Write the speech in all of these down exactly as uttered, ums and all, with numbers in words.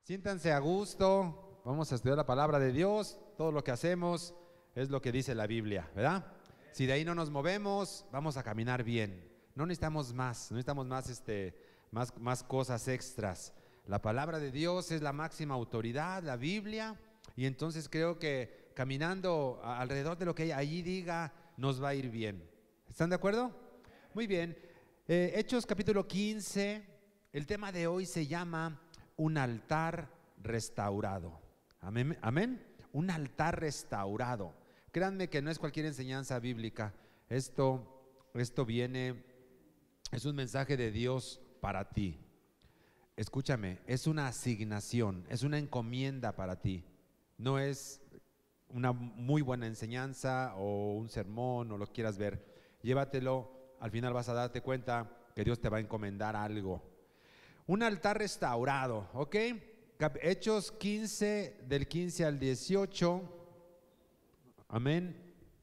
Siéntanse a gusto, vamos a estudiar la palabra de Dios, todo lo que hacemos es lo que dice la Biblia, ¿verdad? Si de ahí no nos movemos, vamos a caminar bien. No necesitamos más, no necesitamos más, este, más, más cosas extras. La palabra de Dios es la máxima autoridad, la Biblia, y entonces creo que caminando alrededor de lo que allí diga, nos va a ir bien. ¿Están de acuerdo? Muy bien. Eh, Hechos capítulo quince, el tema de hoy se llama un altar restaurado. Amén, amén. Un altar restaurado. Créanme que no es cualquier enseñanza bíblica. Esto, esto viene, es un mensaje de Dios para ti. Escúchame, es una asignación, es una encomienda para ti. No es una muy buena enseñanza o un sermón o lo quieras ver. Llévatelo, al final vas a darte cuenta que Dios te va a encomendar algo. Un altar restaurado, ¿ok? Hechos quince, del quince al dieciocho. Amén.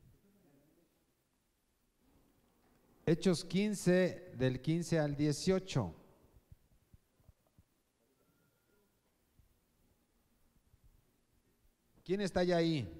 Hechos quince, del quince al dieciocho. ¿Quién está ya ahí?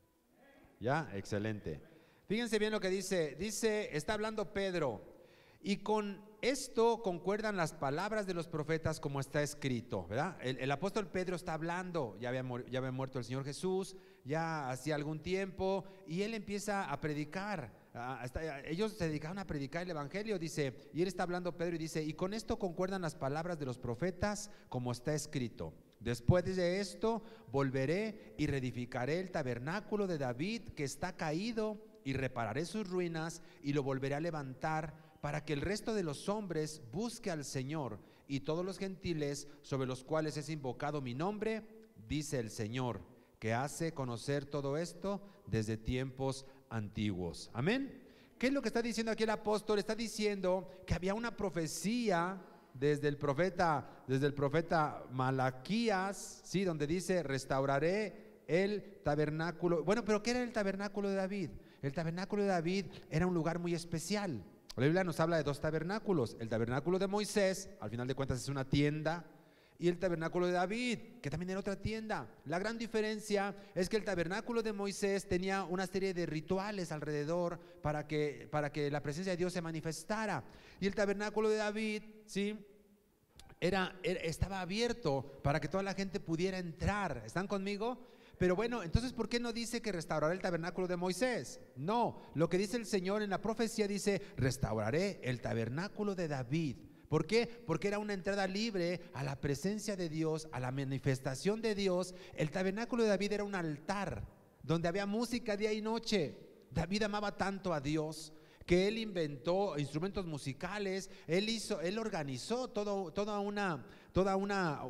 Ya, excelente. Fíjense bien lo que dice. Dice, está hablando Pedro. Y con esto concuerdan las palabras de los profetas como está escrito, ¿verdad? El, el apóstol Pedro está hablando, ya había, ya había muerto el Señor Jesús, ya hacía algún tiempo, y él empieza a predicar. Hasta, ellos se dedicaban a predicar el evangelio, dice, y él está hablando Pedro y dice, y con esto concuerdan las palabras de los profetas como está escrito. Después de esto volveré y reedificaré el tabernáculo de David que está caído y repararé sus ruinas y lo volveré a levantar para que el resto de los hombres busque al Señor y todos los gentiles sobre los cuales es invocado mi nombre, dice el Señor, que hace conocer todo esto desde tiempos antiguos. Amén. ¿Qué es lo que está diciendo aquí el apóstol? Está diciendo que había una profecía desde el profeta, desde el profeta Malaquías, ¿sí? Donde dice, restauraré el tabernáculo. Bueno, pero ¿qué era el tabernáculo de David? El tabernáculo de David era un lugar muy especial. La Biblia nos habla de dos tabernáculos, el tabernáculo de Moisés, al final de cuentas es una tienda, y el tabernáculo de David, que también era otra tienda. La gran diferencia es que el tabernáculo de Moisés tenía una serie de rituales alrededor para que, para que la presencia de Dios se manifestara, y el tabernáculo de David, ¿sí? Era, era, estaba abierto para que toda la gente pudiera entrar. ¿Están conmigo? Pero bueno, entonces ¿por qué no dice que restaurará el tabernáculo de Moisés? No, lo que dice el Señor en la profecía dice, restauraré el tabernáculo de David. ¿Por qué? Porque era una entrada libre a la presencia de Dios, a la manifestación de Dios. El tabernáculo de David era un altar donde había música día y noche. David amaba tanto a Dios que él inventó instrumentos musicales, él hizo, él organizó todo, toda una, toda una,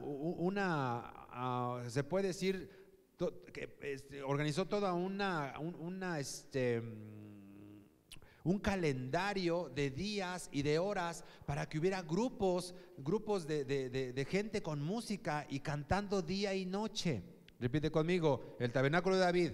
una, uh, se puede decir, to, que, este, organizó toda una, un, una, este, un calendario de días y de horas para que hubiera grupos, grupos de, de, de, de gente con música y cantando día y noche. Repite conmigo, el tabernáculo de David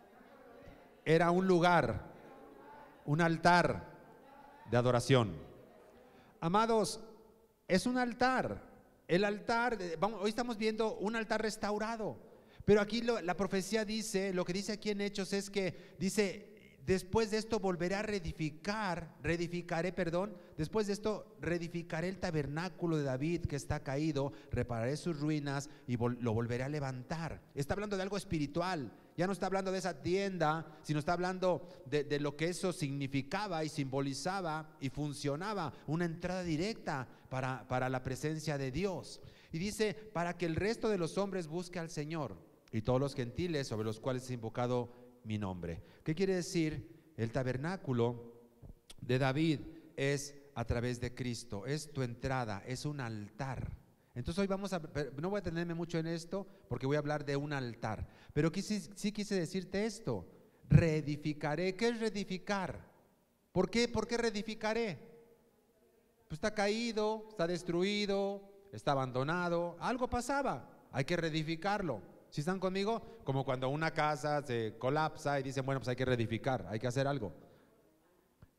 era un lugar, un altar de adoración. Amados, es un altar. El altar, vamos, hoy estamos viendo un altar restaurado. Pero aquí lo, la profecía dice, lo que dice aquí en Hechos es que dice, después de esto volveré a reedificar, reedificaré, perdón, después de esto reedificaré el tabernáculo de David que está caído, repararé sus ruinas y vol, lo volveré a levantar. Está hablando de algo espiritual. Ya no está hablando de esa tienda, sino está hablando de, de lo que eso significaba y simbolizaba y funcionaba, una entrada directa para, para la presencia de Dios. Y dice, para que el resto de los hombres busque al Señor y todos los gentiles sobre los cuales es invocado mi nombre. ¿Qué quiere decir? El tabernáculo de David es a través de Cristo, es tu entrada, es un altar. Entonces hoy vamos a, no voy a detenerme mucho en esto porque voy a hablar de un altar, pero sí, sí quise decirte esto, reedificaré. ¿Qué es reedificar? ¿Por qué? ¿Por qué reedificaré? Pues está caído, está destruido, está abandonado, algo pasaba, hay que reedificarlo. ¿Sí están conmigo? Como cuando una casa se colapsa y dicen, bueno, pues hay que reedificar, hay que hacer algo.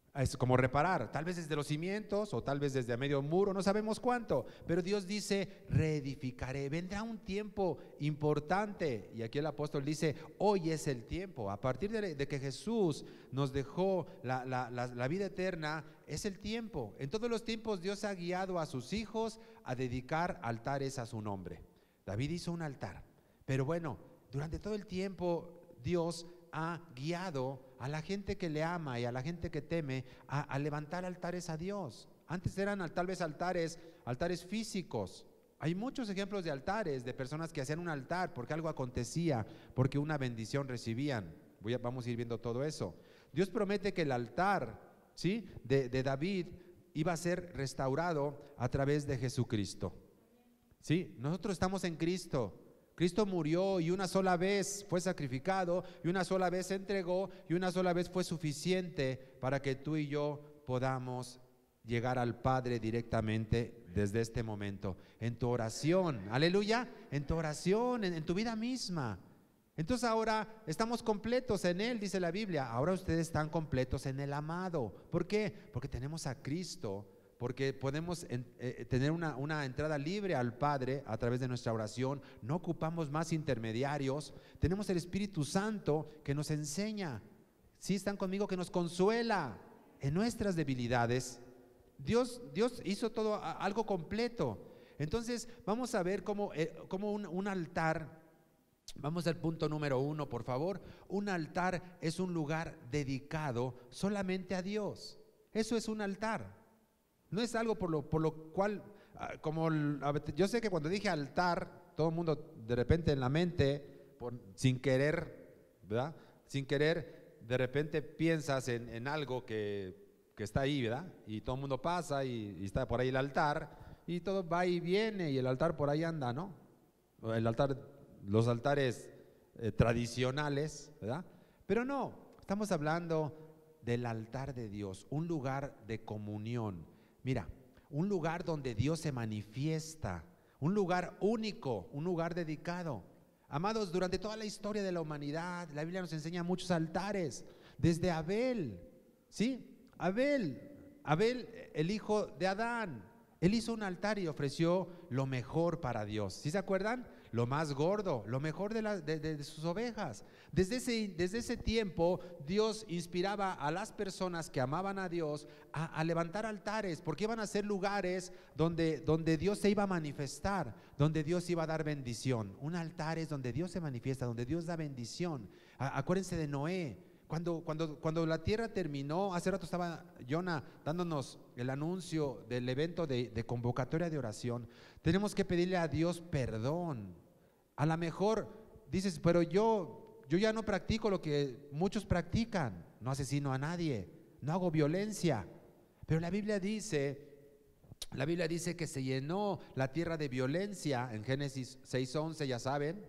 Es como reparar, tal vez desde los cimientos o tal vez desde a medio muro, no sabemos cuánto, pero Dios dice, reedificaré. Vendrá un tiempo importante y aquí el apóstol dice, hoy es el tiempo. A partir de, de que Jesús nos dejó la, la, la, la vida eterna, es el tiempo. En todos los tiempos Dios ha guiado a sus hijos a dedicar altares a su nombre. David hizo un altar, pero bueno, durante todo el tiempo Dios ha guiado a la gente que le ama y a la gente que teme a, a levantar altares a Dios. Antes eran tal vez altares, altares físicos. Hay muchos ejemplos de altares, de personas que hacían un altar porque algo acontecía, porque una bendición recibían. Voy a, vamos a ir viendo todo eso. Dios promete que el altar, ¿sí?, de, de David iba a ser restaurado a través de Jesucristo. ¿Sí? Nosotros estamos en Cristo. Cristo murió y una sola vez fue sacrificado y una sola vez se entregó y una sola vez fue suficiente para que tú y yo podamos llegar al Padre directamente desde este momento. En tu oración, aleluya, en tu oración, en, en tu vida misma. Entonces ahora estamos completos en Él, dice la Biblia. Ahora ustedes están completos en el amado. ¿Por qué? Porque tenemos a Cristo. Porque podemos en, eh, tener una, una entrada libre al Padre a través de nuestra oración, no ocupamos más intermediarios, tenemos el Espíritu Santo que nos enseña, si están conmigo, que nos consuela en nuestras debilidades. Dios, Dios hizo todo a, algo completo. Entonces vamos a ver cómo, eh, cómo un, un altar, vamos al punto número uno, por favor. Un altar es un lugar dedicado solamente a Dios. Eso es un altar. No es algo por lo, por lo cual, como yo sé que cuando dije altar, todo el mundo de repente en la mente, por, sin querer, ¿verdad? Sin querer, de repente piensas en, en algo que, que está ahí, ¿verdad? Y todo el mundo pasa y, y está por ahí el altar y todo va y viene y el altar por ahí anda, ¿no? El altar, los altares eh, tradicionales, ¿verdad? Pero no, estamos hablando del altar de Dios, un lugar de comunión. Mira, un lugar donde Dios se manifiesta, un lugar único, un lugar dedicado. Amados, durante toda la historia de la humanidad, la Biblia nos enseña muchos altares, desde Abel, ¿sí? Abel, Abel, el hijo de Adán, él hizo un altar y ofreció lo mejor para Dios. ¿Sí se acuerdan? Lo más gordo, lo mejor de, la, de, de, de sus ovejas. Desde ese, desde ese tiempo Dios inspiraba a las personas que amaban a Dios a, a levantar altares, porque iban a ser lugares donde, donde Dios se iba a manifestar, donde Dios iba a dar bendición. Un altar es donde Dios se manifiesta, donde Dios da bendición. A, acuérdense de Noé. Cuando, cuando, cuando la tierra terminó, hace rato estaba Jonah dándonos el anuncio del evento de, de convocatoria de oración. Tenemos que pedirle a Dios perdón. A lo mejor dices, pero yo, yo ya no practico lo que muchos practican. No asesino a nadie, no hago violencia. Pero la Biblia dice, la Biblia dice que se llenó la tierra de violencia en Génesis seis once, ya saben.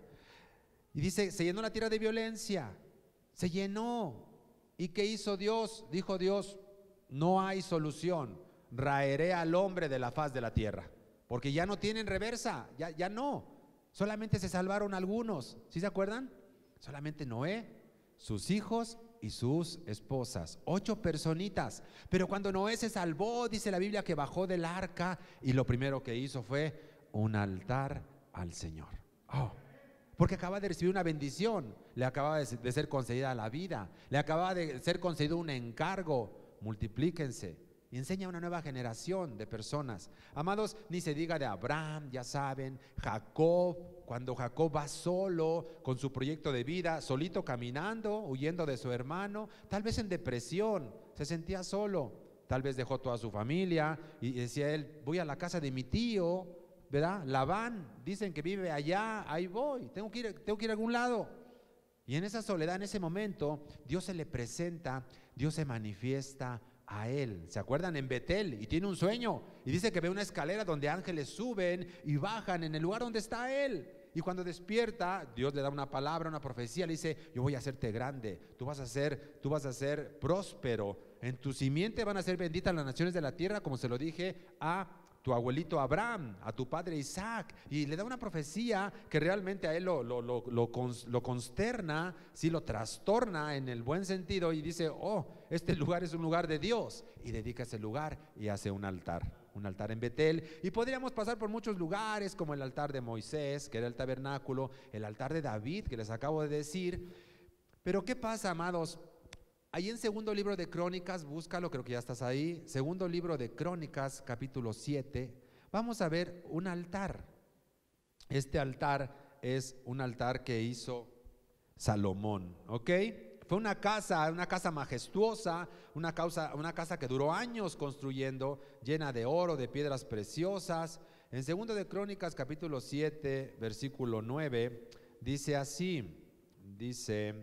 Y dice, se llenó la tierra de violencia. Se llenó. ¿Y qué hizo Dios? Dijo Dios, no hay solución, raeré al hombre de la faz de la tierra, porque ya no tienen reversa, ya, ya no, solamente se salvaron algunos. ¿Sí se acuerdan? Solamente Noé, sus hijos y sus esposas, ocho personitas. Pero cuando Noé se salvó, dice la Biblia que bajó del arca y lo primero que hizo fue un altar al Señor. Oh, porque acaba de recibir una bendición, le acababa de ser concedida la vida, le acababa de ser concedido un encargo. Multiplíquense y enseña a una nueva generación de personas. Amados, ni se diga de Abraham, ya saben, Jacob, cuando Jacob va solo con su proyecto de vida, solito caminando, huyendo de su hermano, tal vez en depresión, se sentía solo, tal vez dejó toda su familia y decía él, voy a la casa de mi tío, ¿verdad? Labán, dicen que vive allá, ahí voy, tengo que ir, tengo que ir a algún lado. Y en esa soledad, en ese momento, Dios se le presenta, Dios se manifiesta a él. ¿Se acuerdan? En Betel, y tiene un sueño, y dice que ve una escalera donde ángeles suben y bajan en el lugar donde está él. Y cuando despierta, Dios le da una palabra, una profecía, le dice, yo voy a hacerte grande, tú vas a ser, tú vas a ser próspero, en tu simiente van a ser benditas las naciones de la tierra, como se lo dije a tu abuelito Abraham, a tu padre Isaac, y le da una profecía que realmente a él lo, lo, lo, lo, cons, lo consterna, sí, lo trastorna en el buen sentido, y dice, oh, este lugar es un lugar de Dios, y dedica ese lugar y hace un altar. Un altar en Betel, y podríamos pasar por muchos lugares como el altar de Moisés, que era el tabernáculo, el altar de David, que les acabo de decir. Pero ¿qué pasa, amados? Ahí en segundo libro de Crónicas, búscalo, creo que ya estás ahí, segundo libro de Crónicas, capítulo siete, vamos a ver un altar. Este altar es un altar que hizo Salomón, ¿ok? Fue una casa, una casa majestuosa, una, causa, una casa que duró años construyendo, llena de oro, de piedras preciosas. En segundo de Crónicas, capítulo siete, versículo nueve, dice así, dice,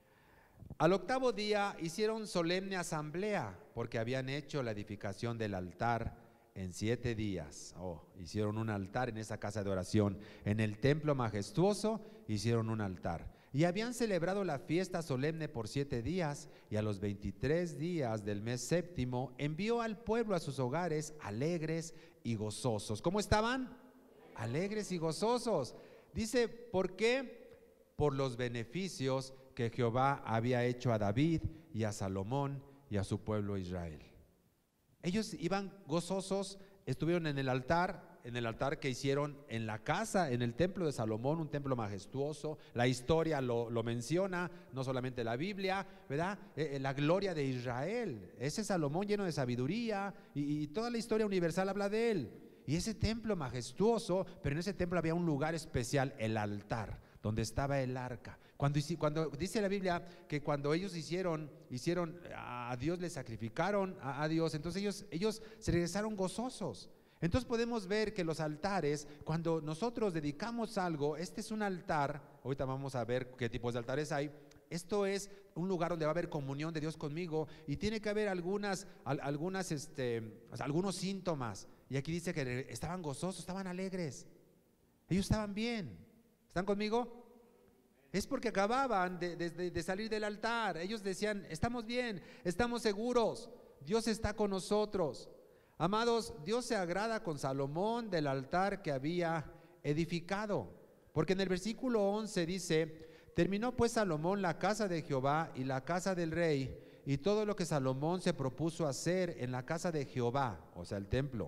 al octavo día hicieron solemne asamblea, porque habían hecho la edificación del altar en siete días. Oh, hicieron un altar en esa casa de oración. En el templo majestuoso hicieron un altar. Y habían celebrado la fiesta solemne por siete días, y a los veintitrés días del mes séptimo envió al pueblo a sus hogares alegres y gozosos. ¿Cómo estaban? Alegres y gozosos. Dice, ¿por qué? Por los beneficios que Jehová había hecho a David y a Salomón y a su pueblo Israel. Ellos iban gozosos, estuvieron en el altar, en el altar que hicieron en la casa, en el templo de Salomón, un templo majestuoso. La historia lo, lo menciona, no solamente la Biblia, ¿verdad? Eh, la gloria de Israel, ese Salomón lleno de sabiduría, y, y toda la historia universal habla de él. Y ese templo majestuoso, pero en ese templo había un lugar especial, el altar, donde estaba el arca. Cuando, cuando dice la Biblia que cuando ellos hicieron, hicieron a Dios, le sacrificaron a, a Dios, entonces ellos, ellos se regresaron gozosos. Entonces podemos ver que los altares, cuando nosotros dedicamos algo, este es un altar, ahorita vamos a ver qué tipos de altares hay. Esto es un lugar donde va a haber comunión de Dios conmigo, y tiene que haber algunas, algunas este, o sea, algunos síntomas. Y aquí dice que estaban gozosos, estaban alegres, ellos estaban bien. ¿Están conmigo? Es porque acababan de, de, de salir del altar. Ellos decían, estamos bien, estamos seguros, Dios está con nosotros. Amados, Dios se agrada con Salomón del altar que había edificado, porque en el versículo once dice, terminó pues Salomón la casa de Jehová y la casa del rey, y todo lo que Salomón se propuso hacer en la casa de Jehová, o sea, el templo,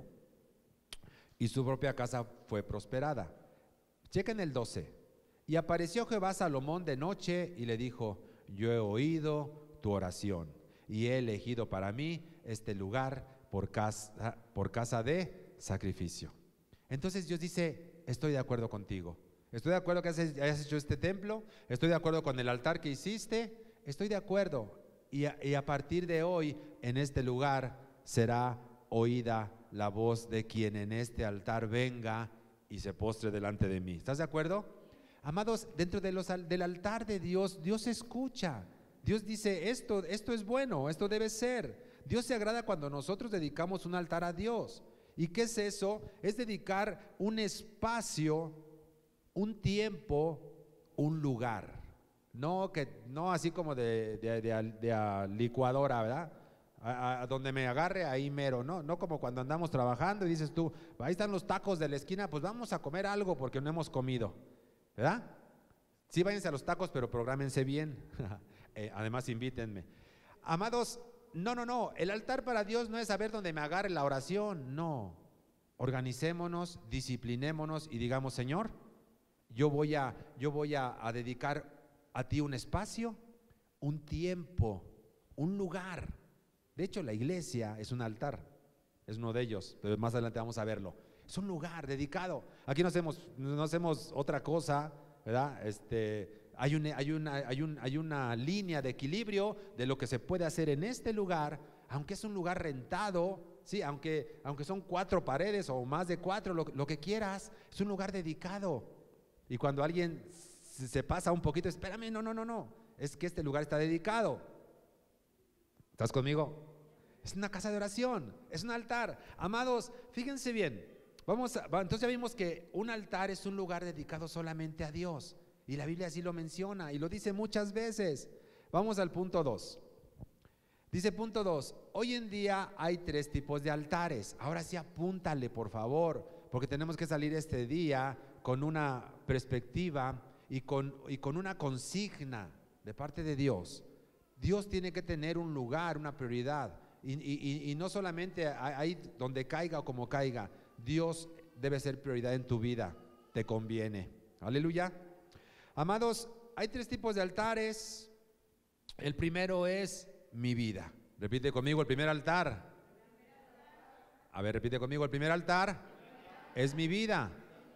y su propia casa fue prosperada. Chequen el doce. Y apareció Jehová a Salomón de noche y le dijo, yo he oído tu oración y he elegido para mí este lugar por casa, por casa de sacrificio. Entonces Dios dice, estoy de acuerdo contigo. Estoy de acuerdo que hayas hecho este templo, estoy de acuerdo con el altar que hiciste, estoy de acuerdo. Y a, y a partir de hoy, en este lugar será oída la voz de quien en este altar venga y se postre delante de mí. ¿Estás de acuerdo? Amados, dentro de los, del altar de Dios, Dios escucha. Dios dice, esto, esto es bueno, esto debe ser. Dios se agrada cuando nosotros dedicamos un altar a Dios. ¿Y qué es eso? Es dedicar un espacio, un tiempo, un lugar. No, que, no así como de, de, de, de, de licuadora, ¿verdad? A, a donde me agarre, ahí mero. No, no como cuando andamos trabajando y dices tú, ahí están los tacos de la esquina, pues vamos a comer algo porque no hemos comido, ¿verdad? Sí, váyanse a los tacos, pero prográmense bien. eh, además, invítenme. Amados, no, no, no. El altar para Dios no es saber dónde me agarre la oración. No. Organicémonos, disciplinémonos y digamos, Señor, yo voy a, yo voy a, a dedicar a ti un espacio, un tiempo, un lugar. De hecho, la iglesia es un altar, es uno de ellos, pero más adelante vamos a verlo. Es un lugar dedicado. Aquí no hacemos, no hacemos otra cosa, ¿verdad? Este, hay, un, hay, una, hay, un, hay una línea de equilibrio de lo que se puede hacer en este lugar, aunque es un lugar rentado, sí, aunque, aunque son cuatro paredes o más de cuatro, lo, lo que quieras, es un lugar dedicado. Y cuando alguien se pasa un poquito, espérame, no, no, no, no, es que este lugar está dedicado. ¿Estás conmigo? Es una casa de oración, es un altar. Amados, fíjense bien, vamos a, entonces ya vimos que un altar es un lugar dedicado solamente a Dios, y la Biblia así lo menciona y lo dice muchas veces. Vamos al punto dos. Dice punto dos, hoy en día hay tres tipos de altares. Ahora sí apúntale, por favor, porque tenemos que salir este día con una perspectiva y con, y con una consigna de parte de Dios. Dios tiene que tener un lugar, una prioridad, y, y, y no solamente ahí donde caiga o como caiga. Dios debe ser prioridad en tu vida, te conviene. Aleluya. Amados, hay tres tipos de altares. El primero es mi vida. Repite conmigo, el primer altar. A ver, repite conmigo, el primer altar es mi vida.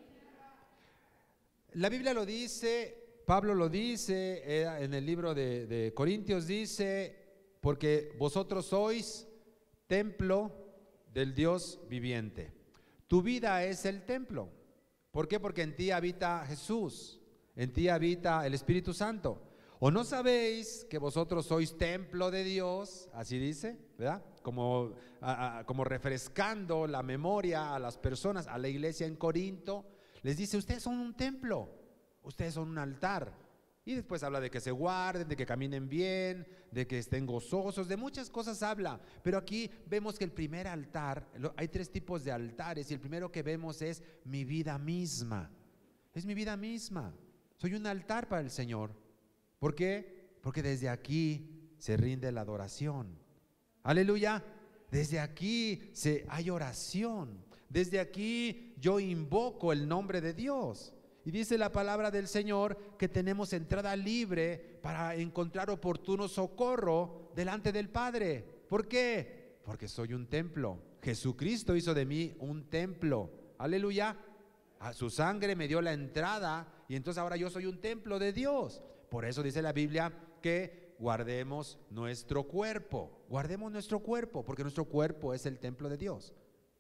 La Biblia lo dice, Pablo lo dice, eh, en el libro de, de Corintios dice, porque vosotros sois templo del Dios viviente. Tu vida es el templo. ¿Por qué? Porque en ti habita Jesús, en ti habita el Espíritu Santo. ¿O no sabéis que vosotros sois templo de Dios? Así dice, ¿verdad? Como, a, a, como refrescando la memoria a las personas, a la iglesia en Corinto. Les dice, ustedes son un templo, ustedes son un altar. Y después habla de que se guarden, de que caminen bien, de que estén gozosos, de muchas cosas habla. Pero aquí vemos que el primer altar, hay tres tipos de altares, y el primero que vemos es mi vida misma. Es mi vida misma. Soy un altar para el Señor. ¿Por qué? Porque desde aquí se rinde la adoración. Aleluya. Desde aquí se, hay oración. Desde aquí yo invoco el nombre de Dios. Y dice la palabra del Señor que tenemos entrada libre para encontrar oportuno socorro delante del Padre. ¿Por qué? Porque soy un templo. Jesucristo hizo de mí un templo. Aleluya. A su sangre me dio la entrada y entonces ahora yo soy un templo de Dios. Por eso dice la Biblia que guardemos nuestro cuerpo. Guardemos nuestro cuerpo, porque nuestro cuerpo es el templo de Dios.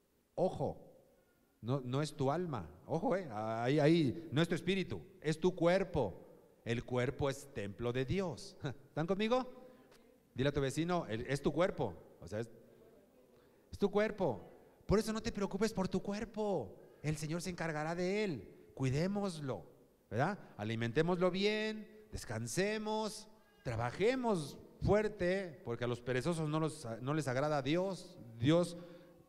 Ojo, no, no es tu alma. Ojo, eh, ahí, ahí, no es tu espíritu, es tu cuerpo. El cuerpo es templo de Dios. ¿Están conmigo? Dile a tu vecino, es tu cuerpo. O sea, es, es tu cuerpo. Por eso no te preocupes por tu cuerpo. El Señor se encargará de él. Cuidémoslo, ¿verdad? Alimentémoslo bien. Descansemos, trabajemos fuerte, porque a los perezosos no, los, no les agrada a Dios. Dios,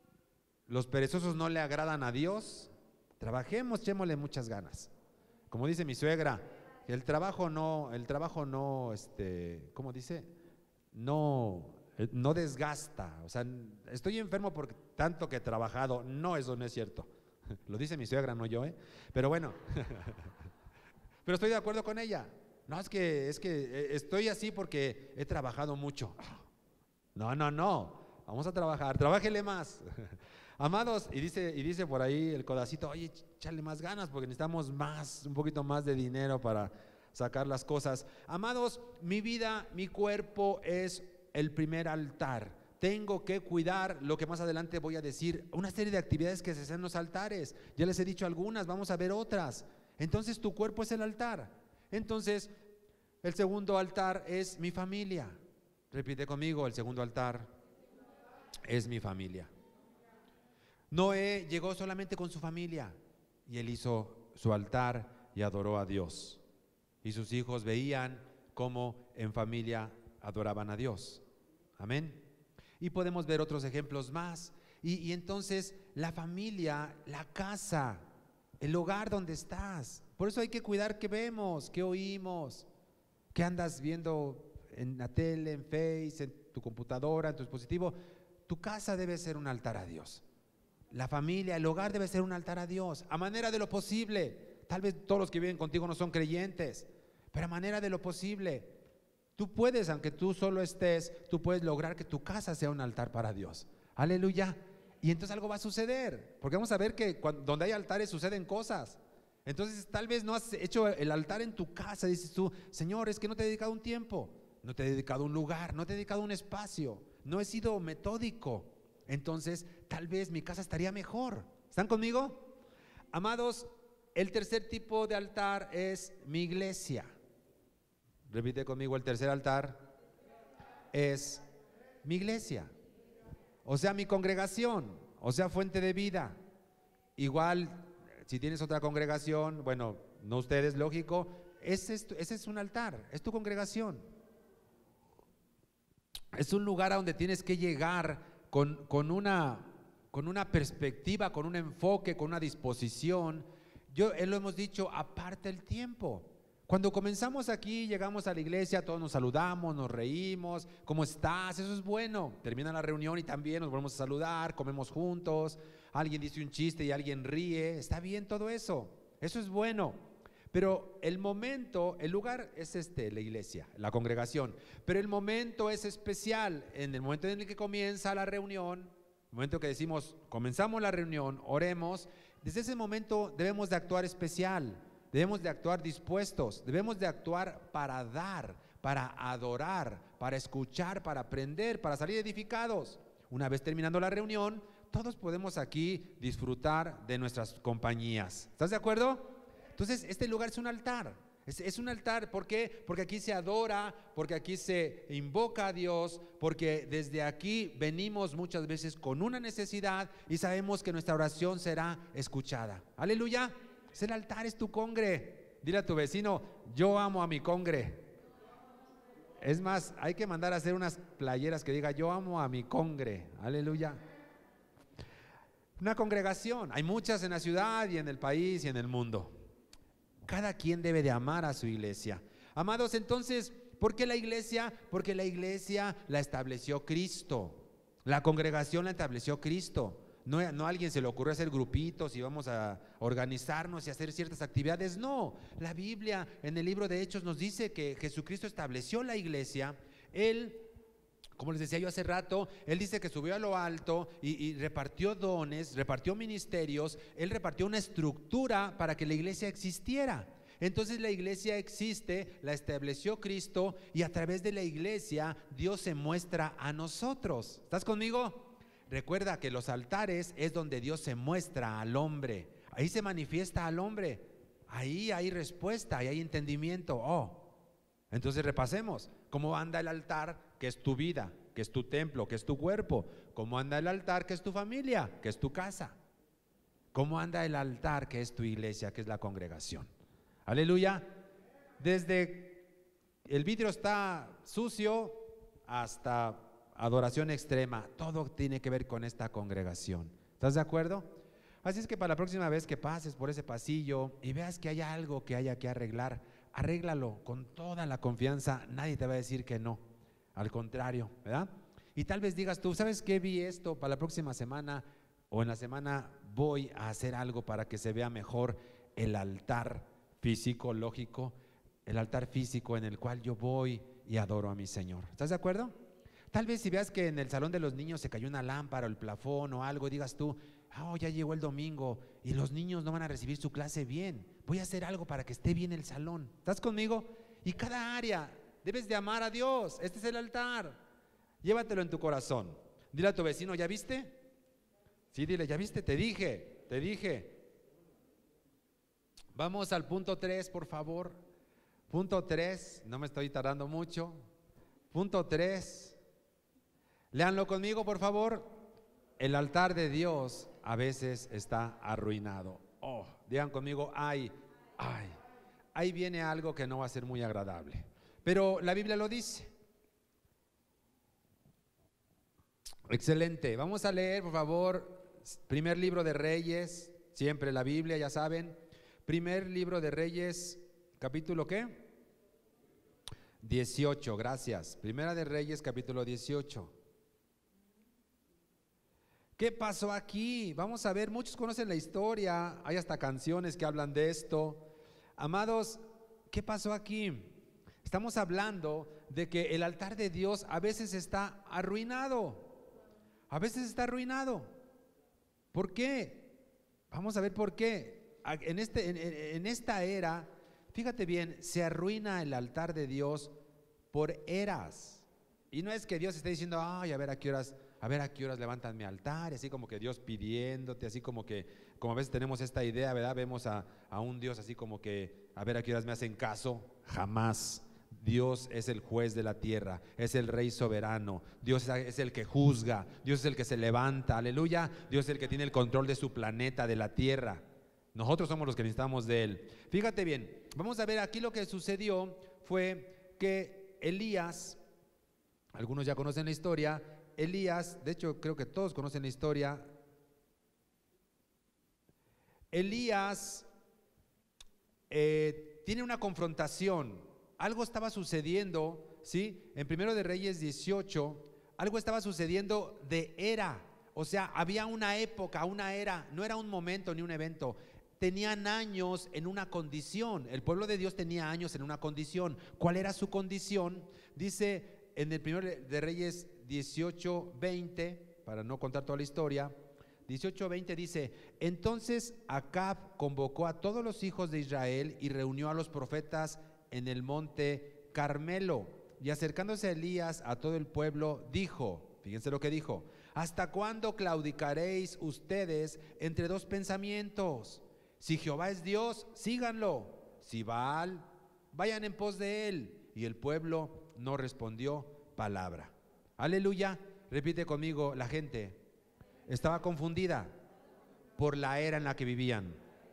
los perezosos no le agradan a Dios. Trabajemos, echémosle muchas ganas. Como dice mi suegra, el trabajo no, el trabajo no, este, ¿cómo dice? No, no desgasta. O sea, estoy enfermo por tanto que he trabajado. No, eso no es cierto. Lo dice mi suegra, no yo, ¿eh? Pero bueno, pero estoy de acuerdo con ella. No, es que, es que estoy así porque he trabajado mucho. No, no, no. Vamos a trabajar. Trabájele más. Amados, y dice, y dice por ahí el codacito, oye, échale más ganas porque necesitamos más, un poquito más de dinero para sacar las cosas. Amados, mi vida, mi cuerpo es el primer altar. Tengo que cuidar lo que más adelante voy a decir. Una serie de actividades que se hacen en los altares. Ya les he dicho algunas, vamos a ver otras. Entonces tu cuerpo es el altar. Entonces, el segundo altar es mi familia. Repite conmigo, el segundo altar es mi familia. Noé llegó solamente con su familia y él hizo su altar y adoró a Dios. Y sus hijos veían cómo en familia adoraban a Dios. Amén. Y podemos ver otros ejemplos más. Y, y entonces la familia, la casa, el hogar donde estás. Por eso hay que cuidar qué vemos, qué oímos, qué andas viendo en la tele, en Face, en tu computadora, en tu dispositivo. Tu casa debe ser un altar a Dios. La familia, el hogar debe ser un altar a Dios, a manera de lo posible. Tal vez todos los que viven contigo no son creyentes, pero a manera de lo posible. Tú puedes, aunque tú solo estés, tú puedes lograr que tu casa sea un altar para Dios. Aleluya. Y entonces algo va a suceder, porque vamos a ver que cuando, donde hay altares suceden cosas. Entonces tal vez no has hecho el altar en tu casa. Dices tú, Señor, es que no te he dedicado un tiempo, no te he dedicado un lugar, no te he dedicado un espacio, no he sido metódico. Entonces tal vez mi casa estaría mejor. ¿Están conmigo? Amados, el tercer tipo de altar es mi iglesia. Repite conmigo, el tercer altar es mi iglesia. O sea, mi congregación, o sea, fuente de vida. Igual, si tienes otra congregación, bueno, no ustedes, lógico, ese es, ese es un altar, es tu congregación. es un lugar a donde tienes que llegar con, con, una, con una perspectiva, con un enfoque, con una disposición. Yo, él lo hemos dicho, aparta el tiempo. Cuando comenzamos aquí, llegamos a la iglesia, todos nos saludamos, nos reímos, ¿cómo estás? Eso es bueno. Termina la reunión y también nos volvemos a saludar, comemos juntos, alguien dice un chiste y alguien ríe, está bien todo eso, eso es bueno. Pero el momento, el lugar es este, la iglesia, la congregación, pero el momento es especial, en el momento en el que comienza la reunión, el momento que decimos, comenzamos la reunión, oremos, desde ese momento debemos de actuar especial. Debemos de actuar dispuestos, debemos de actuar para dar, para adorar, para escuchar, para aprender, para salir edificados. Una vez terminando la reunión, todos podemos aquí disfrutar de nuestras compañías. ¿Estás de acuerdo? Entonces, este lugar es un altar. Es, es un altar, ¿por qué? Porque aquí se adora, porque aquí se invoca a Dios, porque desde aquí venimos muchas veces con una necesidad y sabemos que nuestra oración será escuchada. Aleluya. Es el altar, es tu congre. Dile a tu vecino, yo amo a mi congre. Es más, hay que mandar a hacer unas playeras que diga, yo amo a mi congre. Aleluya. Una congregación, hay muchas en la ciudad y en el país y en el mundo. Cada quien debe de amar a su iglesia. Amados, entonces, ¿por qué la iglesia? Porque la iglesia la estableció Cristo. La congregación la estableció Cristo. No, no a alguien se le ocurrió hacer grupitos y vamos a organizarnos y hacer ciertas actividades. No, la Biblia en el libro de Hechos nos dice que Jesucristo estableció la iglesia. Él, como les decía yo hace rato, Él dice que subió a lo alto y, y repartió dones, repartió ministerios. Él repartió una estructura para que la iglesia existiera. Entonces la iglesia existe, la estableció Cristo y a través de la iglesia Dios se muestra a nosotros. ¿Estás conmigo? Recuerda que los altares es donde Dios se muestra al hombre. Ahí se manifiesta al hombre. Ahí hay respuesta, ahí hay entendimiento. Oh, entonces repasemos. ¿Cómo anda el altar? Que es tu vida, que es tu templo, que es tu cuerpo. ¿Cómo anda el altar? Que es tu familia, que es tu casa. ¿Cómo anda el altar? Que es tu iglesia, que es la congregación. Aleluya. Desde el vidrio está sucio hasta adoración extrema, todo tiene que ver con esta congregación. ¿Estás de acuerdo? Así es que para la próxima vez que pases por ese pasillo y veas que hay algo que haya que arreglar, arréglalo con toda la confianza, nadie te va a decir que no, al contrario, ¿verdad? Y tal vez digas tú, ¿sabes qué? Vi esto, para la próxima semana o en la semana voy a hacer algo para que se vea mejor el altar físico, lógico, el altar físico en el cual yo voy y adoro a mi Señor. ¿Estás de acuerdo? Tal vez si veas que en el salón de los niños se cayó una lámpara o el plafón o algo, digas tú, oh, ya llegó el domingo y los niños no van a recibir su clase bien. Voy a hacer algo para que esté bien el salón. ¿Estás conmigo? Y cada área debes de amar a Dios. Este es el altar. Llévatelo en tu corazón. Dile a tu vecino, ¿ya viste? Sí, dile, ¿ya viste? Te dije, te dije. Vamos al punto tres, por favor. Punto tres, no me estoy tardando mucho. Punto tres. Léanlo conmigo, por favor. El altar de Dios a veces está arruinado. Oh, digan conmigo, ay, ay. Ahí viene algo que no va a ser muy agradable. Pero la Biblia lo dice. Excelente. Vamos a leer, por favor, primer libro de Reyes. Siempre la Biblia, ya saben. Primer libro de Reyes, capítulo ¿qué? dieciocho, gracias. Primera de Reyes, capítulo dieciocho. ¿Qué pasó aquí? Vamos a ver, muchos conocen la historia, hay hasta canciones que hablan de esto. Amados, ¿qué pasó aquí? Estamos hablando de que el altar de Dios a veces está arruinado. A veces está arruinado. ¿Por qué? Vamos a ver por qué. En, este, en, en esta era, fíjate bien, se arruina el altar de Dios por eras. Y no es que Dios esté diciendo, ay, a ver a qué horas... A ver a qué horas levantan mi altar, y así como que Dios pidiéndote, así como que, como a veces tenemos esta idea, ¿verdad? Vemos a, a un Dios así como que, a ver a qué horas me hacen caso. Jamás. Dios es el juez de la tierra, es el rey soberano, Dios es el que juzga, Dios es el que se levanta, aleluya. Dios es el que tiene el control de su planeta, de la tierra. Nosotros somos los que necesitamos de Él. Fíjate bien, vamos a ver aquí lo que sucedió fue que Elías algunos ya conocen la historia. Elías, de hecho creo que todos conocen la historia. Elías eh, tiene una confrontación, algo estaba sucediendo, ¿sí? En Primero de Reyes dieciocho, algo estaba sucediendo de era, o sea, había una época, una era, no era un momento ni un evento. Tenían años en una condición, el pueblo de Dios tenía años en una condición. ¿Cuál era su condición? Dice en el Primero de Reyes dieciocho veinte, para no contar toda la historia, dieciocho veinte dice: entonces Acab convocó a todos los hijos de Israel y reunió a los profetas en el monte Carmelo, y acercándose a Elías a todo el pueblo dijo, fíjense lo que dijo: ¿hasta cuándo claudicaréis ustedes entre dos pensamientos? Si Jehová es Dios, síganlo; si Baal, vayan en pos de él. Y el pueblo no respondió palabra. Aleluya. Repite conmigo: la gente estaba confundida por la era en la que vivían.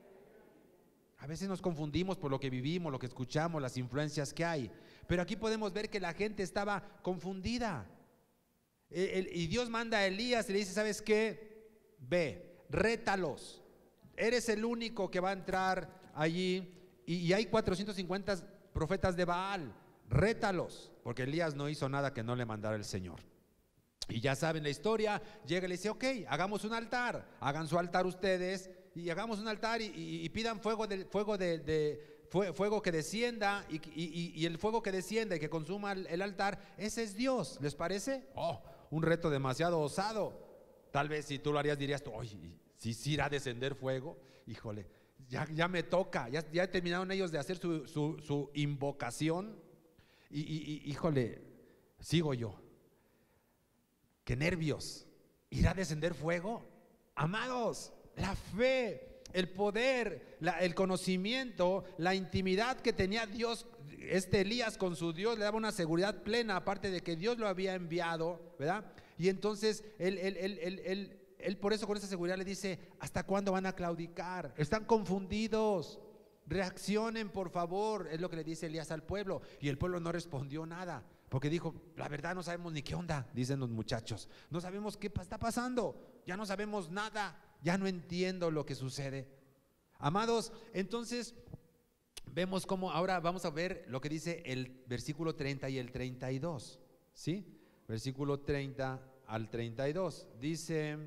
A veces nos confundimos por lo que vivimos, lo que escuchamos, las influencias que hay. Pero aquí podemos ver que la gente estaba confundida. El, el, y Dios manda a Elías y le dice: ¿sabes qué? Ve, rétalos. Eres el único que va a entrar allí. Y, y hay cuatrocientos cincuenta profetas de Baal. Rétalos. Porque Elías no hizo nada que no le mandara el Señor. Y ya saben la historia. Llega y le dice: ok, hagamos un altar. Hagan su altar ustedes y hagamos un altar y, y, y pidan fuego, de, fuego, de, de, fuego que descienda y, y, y el fuego que descienda y que consuma el, el altar. Ese es Dios. ¿Les parece? Oh, un reto demasiado osado. Tal vez si tú lo harías dirías tú: oye, si sí irá a descender fuego. Híjole, ya, ya me toca. Ya, ya terminaron ellos de hacer su, su, su invocación y, y, y híjole, sigo yo. ¡Qué nervios! ¿Irá a descender fuego? Amados, la fe, el poder, la, el conocimiento, la intimidad que tenía Dios, este Elías con su Dios, le daba una seguridad plena, aparte de que Dios lo había enviado, ¿verdad? Y entonces él, él, él, él, él, él por eso con esa seguridad le dice: ¿hasta cuándo van a claudicar? Están confundidos. Reaccionen, por favor. Es lo que le dice Elías al pueblo. Y el pueblo no respondió nada, porque dijo: la verdad no sabemos ni qué onda, dicen los muchachos. No sabemos qué está pasando. Ya no sabemos nada. Ya no entiendo lo que sucede. Amados, entonces vemos cómo ahora vamos a ver lo que dice el versículo treinta y el treinta y dos. ¿Sí? Versículo treinta al treinta y dos. Dice: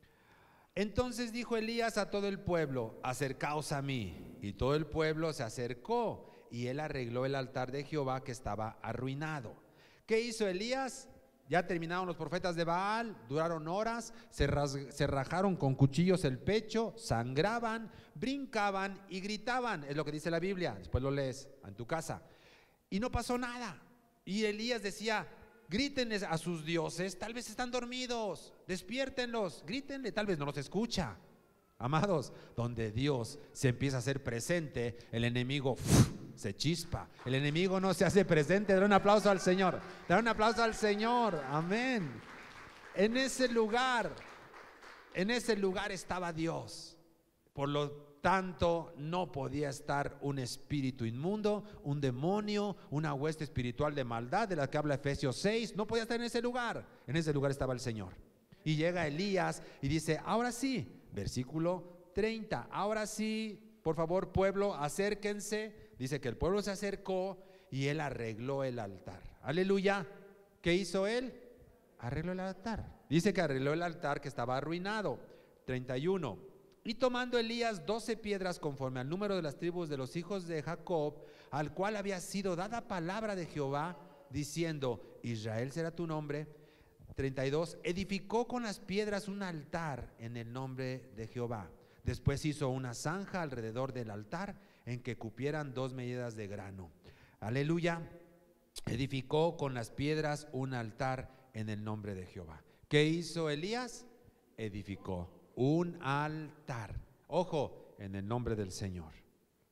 entonces dijo Elías a todo el pueblo: acercaos a mí. Y todo el pueblo se acercó, y él arregló el altar de Jehová que estaba arruinado. ¿Qué hizo Elías? Ya terminaron los profetas de Baal, duraron horas, se, ras, se rajaron con cuchillos el pecho, sangraban, brincaban y gritaban. Es lo que dice la Biblia, después lo lees en tu casa. Y no pasó nada. Y Elías decía: grítenles a sus dioses, tal vez están dormidos, despiértenlos, grítenle, tal vez no los escucha. Amados, donde Dios se empieza a hacer presente, el enemigo ¡fuf!, se chispa. El enemigo no se hace presente. Dale un aplauso al Señor. Dale un aplauso al Señor. Amén. En ese lugar, en ese lugar estaba Dios. Por lo tanto, no podía estar un espíritu inmundo, un demonio, una hueste espiritual de maldad de la que habla Efesios seis. No podía estar en ese lugar. En ese lugar estaba el Señor. Y llega Elías y dice: ahora sí, versículo treinta, ahora sí, por favor, pueblo, acérquense. Dice que el pueblo se acercó y él arregló el altar. Aleluya. ¿Qué hizo él? Arregló el altar. Dice que arregló el altar que estaba arruinado. treinta y uno. Y tomando Elías doce piedras conforme al número de las tribus de los hijos de Jacob, al cual había sido dada palabra de Jehová, diciendo: Israel será tu nombre. treinta y dos. Edificó con las piedras un altar en el nombre de Jehová. Después hizo una zanja alrededor del altar en que cupieran dos medidas de grano. Aleluya. Edificó con las piedras un altar en el nombre de Jehová. ¿Qué hizo Elías? Edificó un altar. Ojo, en el nombre del Señor.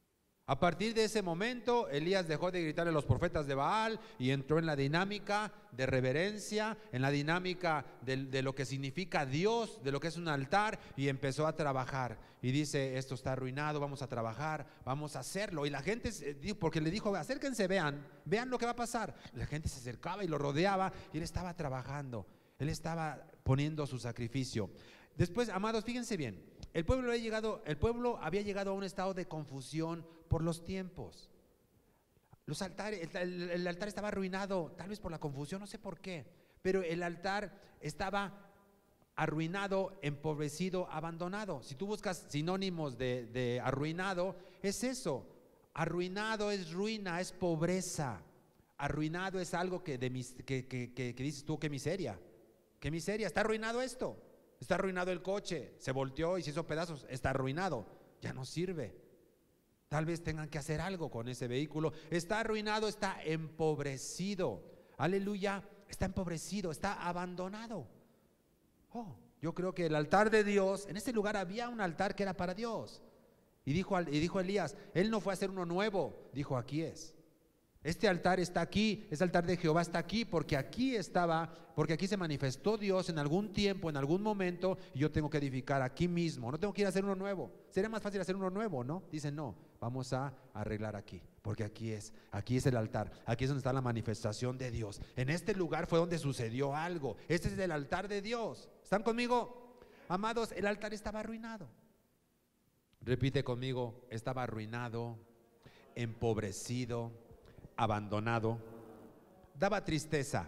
A partir de ese momento, Elías dejó de gritarle a los profetas de Baal y entró en la dinámica de reverencia, en la dinámica de, de lo que significa Dios, de lo que es un altar, y empezó a trabajar. Y dice, esto está arruinado, vamos a trabajar, vamos a hacerlo. Y la gente, porque le dijo, acérquense, vean, vean lo que va a pasar. La gente se acercaba y lo rodeaba y él estaba trabajando, él estaba poniendo su sacrificio. Después, amados, fíjense bien, el pueblo había llegado, el pueblo había llegado a un estado de confusión por los tiempos. Los altares, el, el altar estaba arruinado, tal vez por la confusión, no sé por qué, pero el altar estaba arruinado, empobrecido, abandonado. Si tú buscas sinónimos de, de arruinado, es eso. Arruinado es ruina, es pobreza. Arruinado es algo que, de mis, que, que, que, que dices tú, qué miseria, qué miseria, está arruinado esto. Está arruinado el coche, se volteó y se hizo pedazos, está arruinado, ya no sirve. Tal vez tengan que hacer algo con ese vehículo. Está arruinado, está empobrecido. Aleluya, está empobrecido, está abandonado. Oh, yo creo que el altar de Dios, en este lugar había un altar que era para Dios. Y dijo, y dijo Elías, él no fue a hacer uno nuevo, dijo, aquí es. Este altar está aquí, este altar de Jehová está aquí, porque aquí estaba, porque aquí se manifestó Dios en algún tiempo, en algún momento, y yo tengo que edificar aquí mismo, no tengo que ir a hacer uno nuevo. Sería más fácil hacer uno nuevo, ¿no? Dicen, no, vamos a arreglar aquí, porque aquí es, aquí es el altar, aquí es donde está la manifestación de Dios. En este lugar fue donde sucedió algo, este es el altar de Dios. ¿Están conmigo? Amados, el altar estaba arruinado. Repite conmigo, estaba arruinado, empobrecido, abandonado, daba tristeza.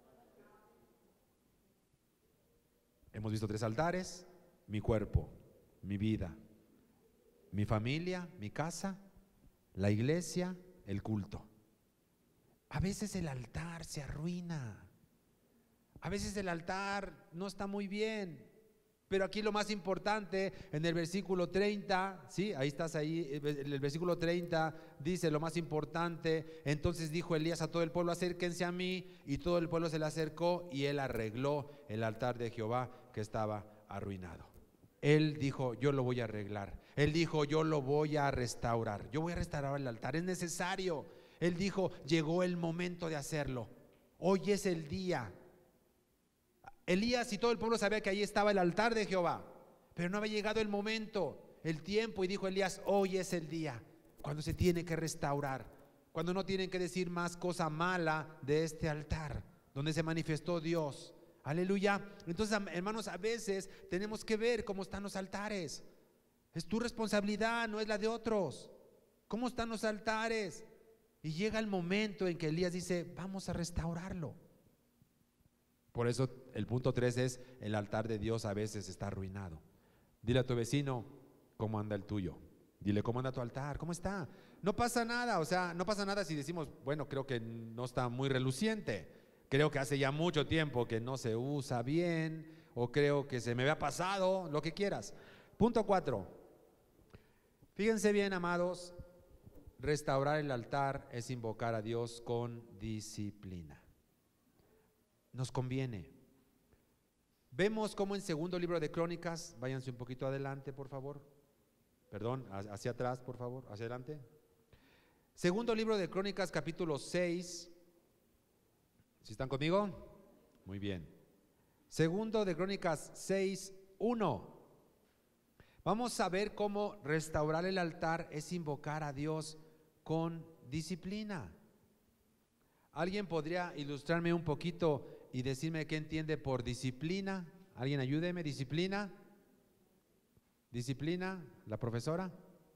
Hemos visto tres altares: mi cuerpo, mi vida, mi familia, mi casa, la iglesia, el culto. A veces el altar se arruina, a veces el altar no está muy bien. Pero aquí lo más importante, en el versículo treinta, ¿sí? Ahí estás ahí, el versículo treinta dice lo más importante. Entonces dijo Elías a todo el pueblo, acérquense a mí, y todo el pueblo se le acercó, y él arregló el altar de Jehová que estaba arruinado. Él dijo, yo lo voy a arreglar. Él dijo, yo lo voy a restaurar. Yo voy a restaurar el altar, es necesario. Él dijo, llegó el momento de hacerlo. Hoy es el día. Elías y todo el pueblo sabía que ahí estaba el altar de Jehová, pero no había llegado el momento, el tiempo, y dijo Elías, hoy es el día cuando se tiene que restaurar, cuando no tienen que decir más cosa mala de este altar donde se manifestó Dios. Aleluya. Entonces, hermanos, a veces tenemos que ver cómo están los altares. Es tu responsabilidad, no es la de otros. ¿Cómo están los altares? Y llega el momento en que Elías dice, vamos a restaurarlo. Por eso el punto tres es, el altar de Dios a veces está arruinado. Dile a tu vecino, ¿cómo anda el tuyo? Dile, ¿cómo anda tu altar? ¿Cómo está? No pasa nada, o sea, no pasa nada si decimos, bueno, creo que no está muy reluciente. Creo que hace ya mucho tiempo que no se usa bien, o creo que se me había pasado, lo que quieras. Punto cuatro. Fíjense bien, amados, restaurar el altar es invocar a Dios con disciplina. Nos conviene. Vemos como en segundo libro de Crónicas, váyanse un poquito adelante, por favor. Perdón, hacia atrás, por favor, hacia adelante. Segundo libro de Crónicas, capítulo seis. ¿Sí están conmigo? Muy bien. Segundo de Crónicas seis, uno. Vamos a ver cómo restaurar el altar es invocar a Dios con disciplina. ¿Alguien podría ilustrarme un poquito y decirme qué entiende por disciplina? ¿Alguien ayúdeme? ¿Disciplina? ¿Disciplina? ¿La profesora?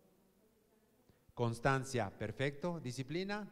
Constancia, perfecto. ¿Disciplina?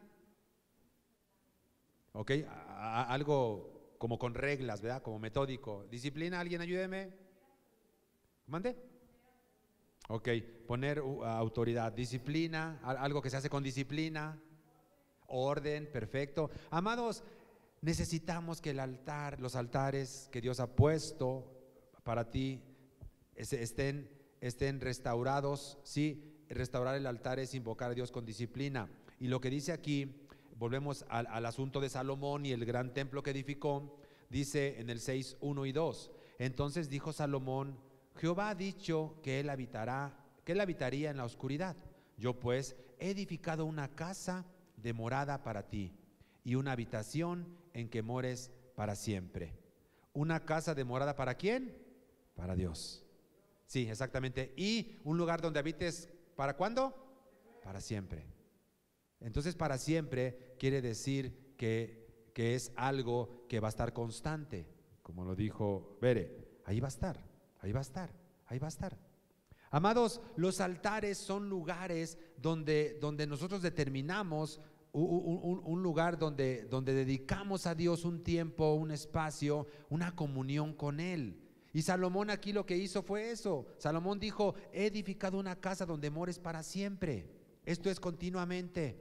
Ok, a, a, algo como con reglas, ¿verdad? Como metódico. ¿Disciplina? ¿Alguien ayúdeme? ¿Mande? Ok, poner uh, autoridad. ¿Disciplina? Algo que se hace con disciplina. Orden, perfecto. Amados, necesitamos que el altar, los altares que Dios ha puesto para ti estén, estén restaurados. Sí, restaurar el altar es invocar a Dios con disciplina. Y lo que dice aquí, volvemos al, al asunto de Salomón y el gran templo que edificó, dice en el seis, uno y dos. Entonces dijo Salomón, Jehová ha dicho que él habitará, que él habitaría en la oscuridad. Yo pues he edificado una casa de morada para ti y una habitación en que mores para siempre. ¿Una casa de morada para quién? Para Dios. Sí, exactamente. Y un lugar donde habites, ¿para cuándo? Para siempre. Entonces, para siempre quiere decir que, que es algo que va a estar constante. Como lo dijo Bere, ahí va a estar, ahí va a estar, ahí va a estar. Amados, los altares son lugares donde, donde nosotros determinamos un, un, un lugar donde, donde dedicamos a Dios un tiempo, un espacio, una comunión con Él. Y Salomón aquí lo que hizo fue eso. Salomón dijo: he edificado una casa donde mores para siempre. Esto es continuamente.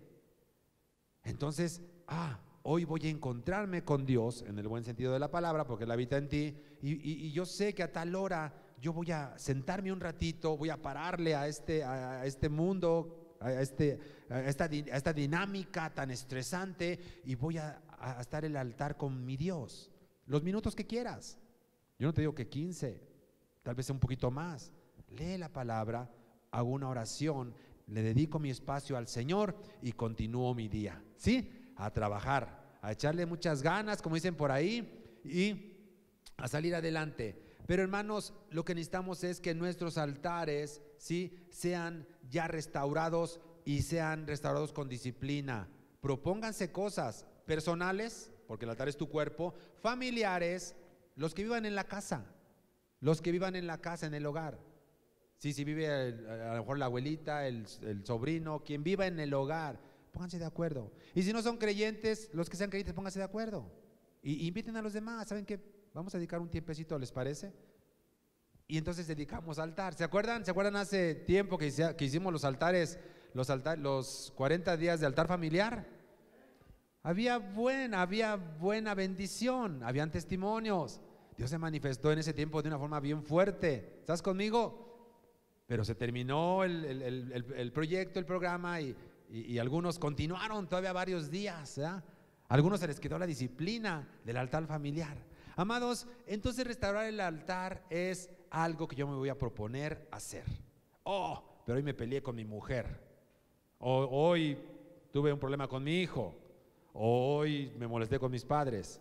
Entonces, ah, hoy voy a encontrarme con Dios en el buen sentido de la palabra, porque Él habita en ti, y, y, y yo sé que a tal hora yo voy a sentarme un ratito, voy a pararle a este, a este mundo, a, este, a, esta, a esta dinámica tan estresante, y voy a, a estar en el altar con mi Dios, los minutos que quieras. Yo no te digo que quince, tal vez un poquito más. Lee la palabra, hago una oración, le dedico mi espacio al Señor y continúo mi día, ¿sí? A trabajar, a echarle muchas ganas, como dicen por ahí, y a salir adelante. Pero hermanos, lo que necesitamos es que nuestros altares, ¿sí?, sean ya restaurados y sean restaurados con disciplina. Propónganse cosas personales, porque el altar es tu cuerpo, familiares, los que vivan en la casa, los que vivan en la casa, en el hogar. Sí, si vive el, a lo mejor la abuelita, el, el sobrino, quien viva en el hogar, pónganse de acuerdo. Y si no son creyentes, los que sean creyentes, pónganse de acuerdo. Y, y inviten a los demás. ¿Saben qué? Vamos a dedicar un tiempecito, ¿les parece? Y entonces dedicamos altar. ¿Se acuerdan? ¿Se acuerdan hace tiempo que, que hicimos los altares, los, altar, los cuarenta días de altar familiar? Había buena, había buena bendición, habían testimonios. Dios se manifestó en ese tiempo de una forma bien fuerte. ¿Estás conmigo? Pero se terminó el, el, el, el proyecto, el programa, y, y, y algunos continuaron todavía varios días, ¿eh? Algunos se les quedó la disciplina del altar familiar. Amados, entonces restaurar el altar es algo que yo me voy a proponer hacer. Oh, pero hoy me peleé con mi mujer. O, hoy tuve un problema con mi hijo. O hoy me molesté con mis padres.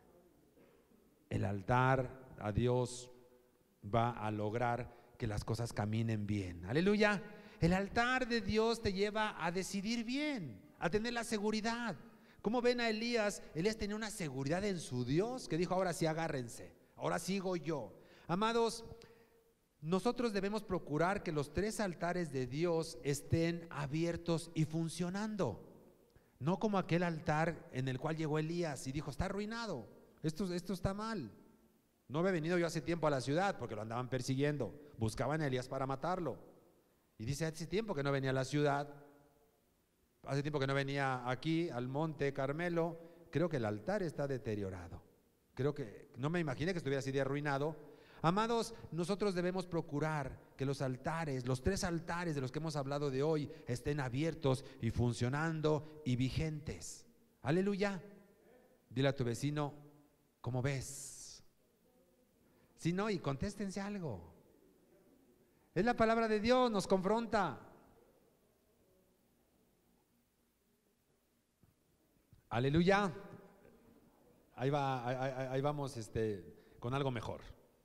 El altar a Dios va a lograr que las cosas caminen bien. Aleluya. El altar de Dios te lleva a decidir bien, a tener la seguridad. ¿Cómo ven a Elías? Elías tenía una seguridad en su Dios que dijo: ahora sí agárrense, ahora sigo yo. Amados, nosotros debemos procurar que los tres altares de Dios estén abiertos y funcionando. No como aquel altar en el cual llegó Elías y dijo: está arruinado, esto, esto está mal. No había venido yo hace tiempo a la ciudad porque lo andaban persiguiendo, buscaban a Elías para matarlo. Y dice: hace tiempo que no venía a la ciudad, hace tiempo que no venía aquí al monte Carmelo. Creo que el altar está deteriorado. Creo que, no me imaginé que estuviera así de arruinado. Amados, nosotros debemos procurar que los altares, los tres altares de los que hemos hablado de hoy, estén abiertos y funcionando y vigentes. Aleluya. Dile a tu vecino: ¿cómo ves? Si no, y contéstense algo. Es la palabra de Dios, nos confronta. Aleluya. Ahí va, ahí, ahí vamos este, con algo mejor.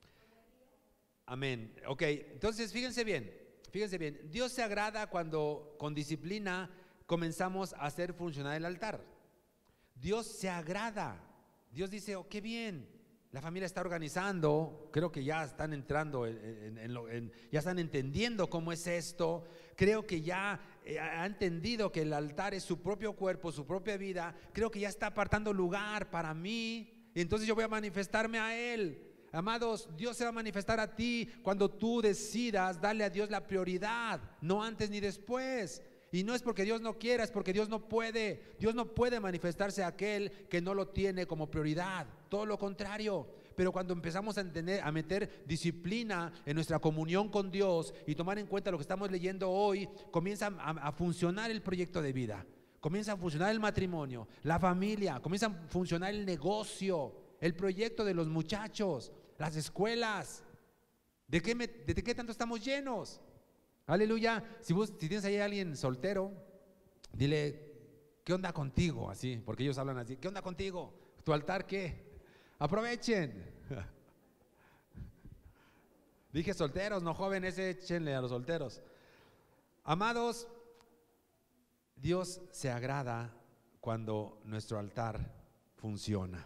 Amén. Ok, entonces fíjense bien, fíjense bien. Dios se agrada cuando con disciplina comenzamos a hacer funcionar el altar. Dios se agrada. Dios dice: oh, qué bien. La familia está organizando, creo que ya están entrando, en, en, en lo, en, ya están entendiendo cómo es esto. Creo que ya eh, ha entendido que el altar es su propio cuerpo, su propia vida. Creo que ya está apartando lugar para mí, y entonces yo voy a manifestarme a Él. Amados, Dios se va a manifestar a ti cuando tú decidas darle a Dios la prioridad, no antes ni después. Y no es porque Dios no quiera, es porque Dios no puede. Dios no puede manifestarse a aquel que no lo tiene como prioridad. Todo lo contrario. Pero cuando empezamos a, entender, a meter disciplina en nuestra comunión con Dios y tomar en cuenta lo que estamos leyendo hoy, comienza a, a funcionar el proyecto de vida. Comienza a funcionar el matrimonio, la familia, comienza a funcionar el negocio, el proyecto de los muchachos, las escuelas. ¿De qué, me, de qué tanto estamos llenos? Aleluya. Si, vos, si tienes ahí a alguien soltero, dile, ¿qué onda contigo? Así, porque ellos hablan así, ¿qué onda contigo? ¿Tu altar qué? Aprovechen. Dije solteros, no jóvenes, échenle a los solteros. Amados, Dios se agrada cuando nuestro altar funciona.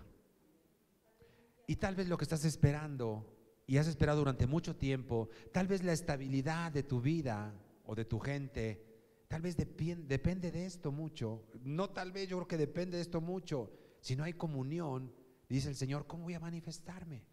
Y tal vez lo que estás esperando y has esperado durante mucho tiempo, tal vez la estabilidad de tu vida o de tu gente, tal vez depende, depende de esto mucho. No tal vez, yo creo que depende de esto mucho. Si no hay comunión, dice el Señor, ¿cómo voy a manifestarme?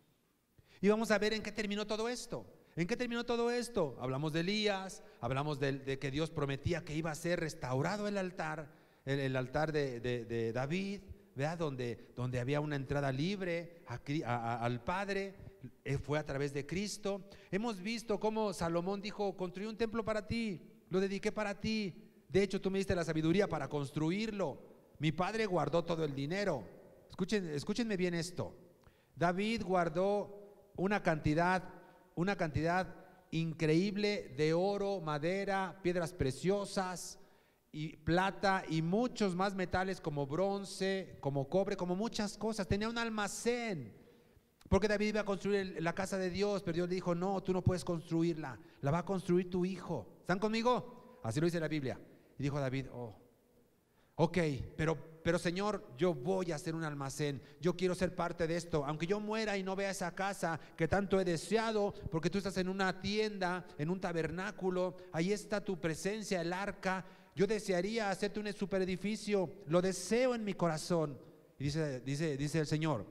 Y vamos a ver en qué terminó todo esto. ¿En qué terminó todo esto? Hablamos de Elías, hablamos de, de que Dios prometía que iba a ser restaurado el altar, el, el altar de, de, de David, ¿verdad? Donde, donde había una entrada libre a, a, al Padre, fue a través de Cristo. Hemos visto cómo Salomón dijo, construí un templo para ti, lo dediqué para ti. De hecho, tú me diste la sabiduría para construirlo. Mi padre guardó todo el dinero. Escuchen, escúchenme bien esto. David guardó una cantidad, una cantidad increíble de oro, madera, piedras preciosas y plata y muchos más metales como bronce, como cobre, como muchas cosas. Tenía un almacén, porque David iba a construir la casa de Dios, pero Dios le dijo, no, tú no puedes construirla, la va a construir tu hijo. ¿Están conmigo? Así lo dice la Biblia. Y dijo David, oh, ok, pero, pero Señor, yo voy a hacer un almacén, yo quiero ser parte de esto, aunque yo muera y no vea esa casa que tanto he deseado, porque tú estás en una tienda, en un tabernáculo, ahí está tu presencia, el arca. Yo desearía hacerte un super edificio, lo deseo en mi corazón. Y dice, dice, dice el Señor,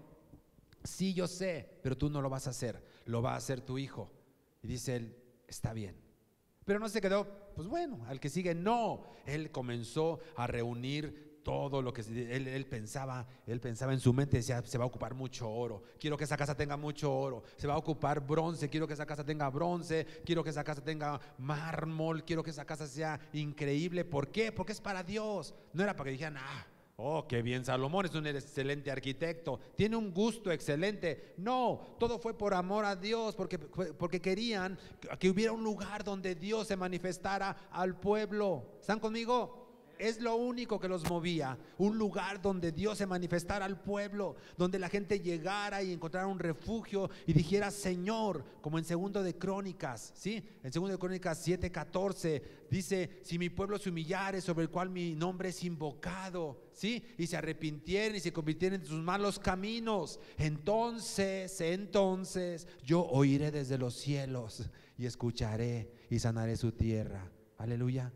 sí, yo sé, pero tú no lo vas a hacer, lo va a hacer tu hijo. Y dice él, está bien. Pero no se quedó, pues bueno, al que sigue, no. Él comenzó a reunir todo lo que él, él pensaba, él pensaba en su mente, decía, se va a ocupar mucho oro, quiero que esa casa tenga mucho oro, se va a ocupar bronce, quiero que esa casa tenga bronce, quiero que esa casa tenga mármol, quiero que esa casa sea increíble. ¿Por qué? Porque es para Dios. No era para que dijeran, ah, oh, qué bien, Salomón es un excelente arquitecto, tiene un gusto excelente. No, todo fue por amor a Dios, porque, porque querían que hubiera un lugar donde Dios se manifestara al pueblo. ¿Están conmigo? Es lo único que los movía, un lugar donde Dios se manifestara al pueblo, donde la gente llegara y encontrara un refugio y dijera, Señor, como en segundo de Crónicas, ¿sí? En segundo de Crónicas siete catorce dice, si mi pueblo se humillare, sobre el cual mi nombre es invocado, ¿sí? Y se arrepintieren y se convirtieren en sus malos caminos, entonces, entonces yo oiré desde los cielos y escucharé y sanaré su tierra. Aleluya.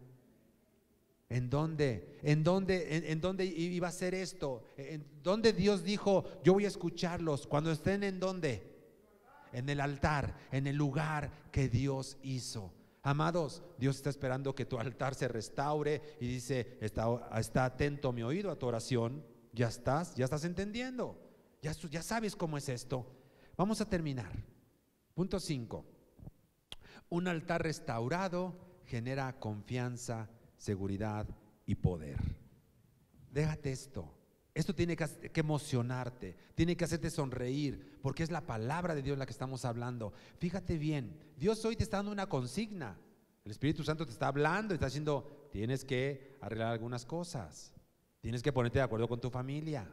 ¿En dónde? ¿En dónde, en, en dónde iba a ser esto? ¿En dónde Dios dijo, yo voy a escucharlos? Cuando estén en dónde? En el altar, en el lugar que Dios hizo. Amados, Dios está esperando que tu altar se restaure y dice, está, está atento mi oído a tu oración. Ya estás, ya estás entendiendo. Ya, ya sabes cómo es esto. Vamos a terminar. Punto cinco. Un altar restaurado genera confianza, seguridad y poder. Déjate esto. Esto tiene que, que emocionarte, tiene que hacerte sonreír, porque es la palabra de Dios la que estamos hablando. Fíjate bien, Dios hoy te está dando una consigna. El Espíritu Santo te está hablando y está diciendo, tienes que arreglar algunas cosas, tienes que ponerte de acuerdo con tu familia.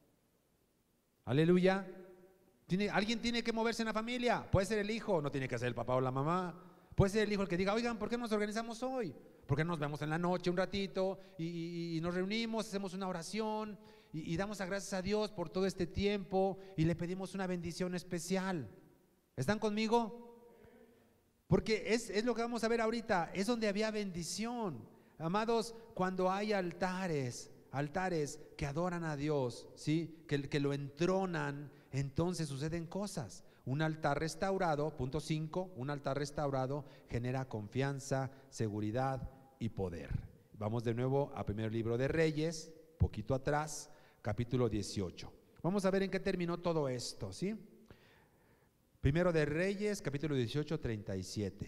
Aleluya. ¿Tiene, alguien tiene que moverse en la familia. Puede ser el hijo, no tiene que ser el papá o la mamá. Puede ser el hijo el que diga, oigan, ¿por qué nos organizamos hoy? ¿Por qué nos vemos en la noche un ratito y, y, y nos reunimos, hacemos una oración y, y damos gracias a Dios por todo este tiempo y le pedimos una bendición especial? ¿Están conmigo? Porque es, es lo que vamos a ver ahorita, es donde había bendición. Amados, cuando hay altares, altares que adoran a Dios, ¿sí? que, que lo entronan, entonces suceden cosas. Un altar restaurado, punto cinco, un altar restaurado genera confianza, seguridad y poder. Vamos de nuevo a primer libro de Reyes, poquito atrás, capítulo dieciocho. Vamos a ver en qué terminó todo esto, ¿sí? Primero de Reyes, capítulo dieciocho, treinta y siete.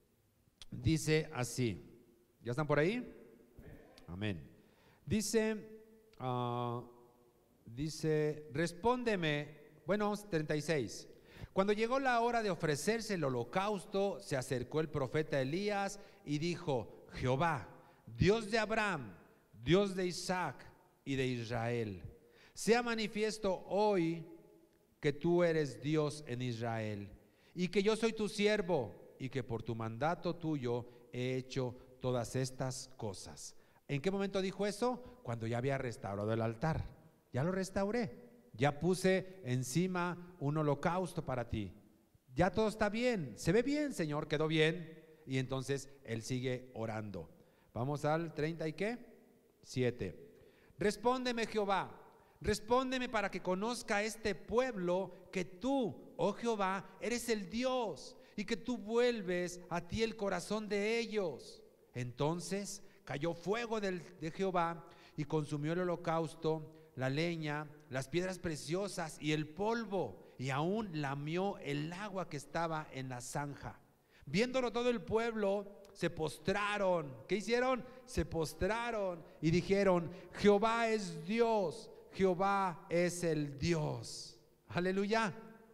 Dice así, ¿ya están por ahí? Amén. Dice, uh, dice, respóndeme, bueno, treinta y seis. Cuando llegó la hora de ofrecerse el holocausto, se acercó el profeta Elías y dijo: Jehová, Dios de Abraham, Dios de Isaac y de Israel, sea manifiesto hoy que tú eres Dios en Israel, y que yo soy tu siervo, y que por tu mandato tuyo he hecho todas estas cosas. ¿En qué momento dijo eso? Cuando ya había restaurado el altar. Ya lo restauré, ya puse encima un holocausto para ti, ya todo está bien, se ve bien, Señor, quedó bien. Y entonces él sigue orando. Vamos al treinta y qué, siete. Respóndeme, Jehová, respóndeme para que conozca este pueblo que tú, oh Jehová, eres el Dios, y que tú vuelves a ti el corazón de ellos. Entonces cayó fuego del, de Jehová y consumió el holocausto, la leña, las piedras preciosas y el polvo, y aún lamió el agua que estaba en la zanja. Viéndolo todo el pueblo, se postraron. ¿Qué hicieron? Se postraron y dijeron: Jehová es Dios, Jehová es el Dios. Aleluya.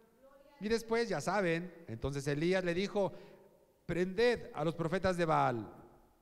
Y después, ya saben, entonces Elías le dijo: prended a los profetas de Baal,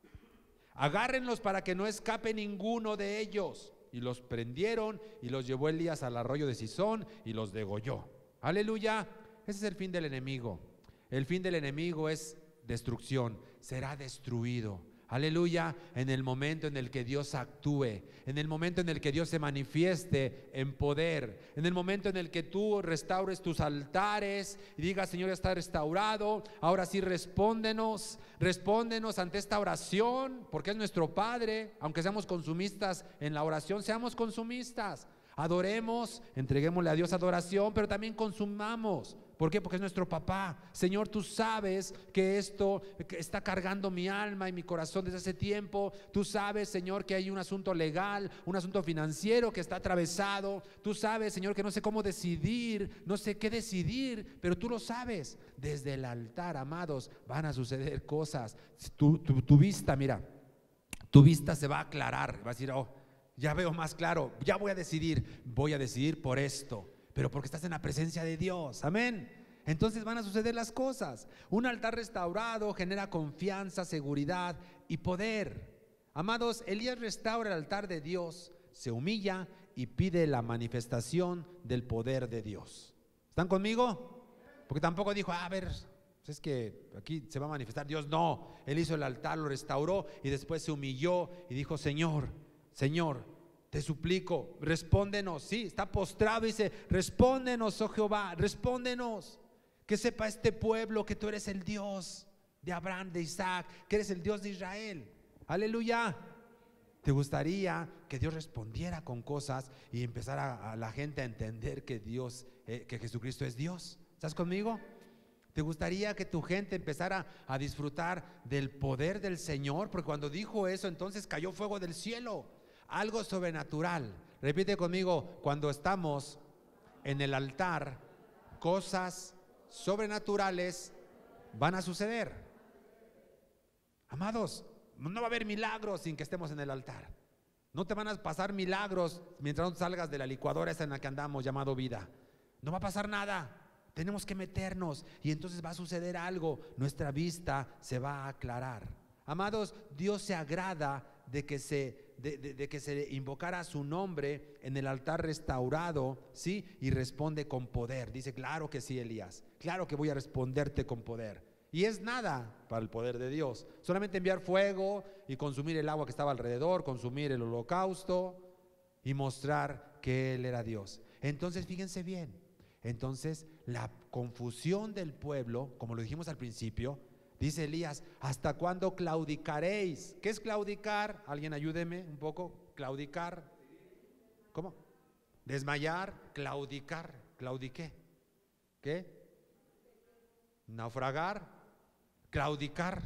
agárrenlos para que no escape ninguno de ellos. Y los prendieron y los llevó Elías al arroyo de Sison y los degolló. Aleluya. Ese es el fin del enemigo. El fin del enemigo es destrucción, será destruido. Aleluya, en el momento en el que Dios actúe, en el momento en el que Dios se manifieste en poder, en el momento en el que tú restaures tus altares y digas: Señor, ya está restaurado, ahora sí respóndenos, respóndenos ante esta oración, porque es nuestro Padre. Aunque seamos consumistas en la oración, seamos consumistas, adoremos, entreguémosle a Dios adoración, pero también consumamos. ¿Por qué? Porque es nuestro papá. Señor, tú sabes que esto que está cargando mi alma y mi corazón desde hace tiempo. Tú sabes, Señor, que hay un asunto legal, un asunto financiero que está atravesado. Tú sabes, Señor, que no sé cómo decidir, no sé qué decidir, pero tú lo sabes. Desde el altar, amados, van a suceder cosas. Tu, tu, tu vista, mira, tu vista se va a aclarar. Va a decir: oh, ya veo más claro, ya voy a decidir, voy a decidir por esto. Pero porque estás en la presencia de Dios, amén. Entonces van a suceder las cosas. Un altar restaurado genera confianza, seguridad y poder. Amados, Elías restaura el altar de Dios, se humilla y pide la manifestación del poder de Dios. ¿Están conmigo? Porque tampoco dijo: a ver, es que aquí se va a manifestar Dios. No, él hizo el altar, lo restauró y después se humilló y dijo: Señor, Señor, te suplico, respóndenos. Sí, está postrado y dice: respóndenos, oh Jehová, respóndenos. Que sepa este pueblo que tú eres el Dios de Abraham, de Isaac, que eres el Dios de Israel. Aleluya. ¿Te gustaría que Dios respondiera con cosas y empezara a la gente a entender que Dios, eh, que Jesucristo es Dios? ¿Estás conmigo? ¿Te gustaría que tu gente empezara a disfrutar del poder del Señor? Porque cuando dijo eso, entonces cayó fuego del cielo. Algo sobrenatural. Repite conmigo: cuando estamos en el altar, cosas sobrenaturales van a suceder. Amados, no va a haber milagros sin que estemos en el altar. No te van a pasar milagros mientras no salgas de la licuadora esa en la que andamos llamado vida. No va a pasar nada. Tenemos que meternos y entonces va a suceder algo. Nuestra vista se va a aclarar. Amados, Dios se agrada de que se De, de, de que se invocara su nombre en el altar restaurado, ¿sí? Y responde con poder. Dice: claro que sí, Elías, claro que voy a responderte con poder. Y es nada para el poder de Dios, solamente enviar fuego y consumir el agua que estaba alrededor, consumir el holocausto y mostrar que Él era Dios. Entonces fíjense bien, entonces la confusión del pueblo, como lo dijimos al principio, dice Elías: ¿hasta cuándo claudicaréis? ¿Qué es claudicar? Alguien ayúdeme un poco. Claudicar. ¿Cómo? Desmayar, claudicar. ¿Claudiqué? ¿Qué? Naufragar, claudicar.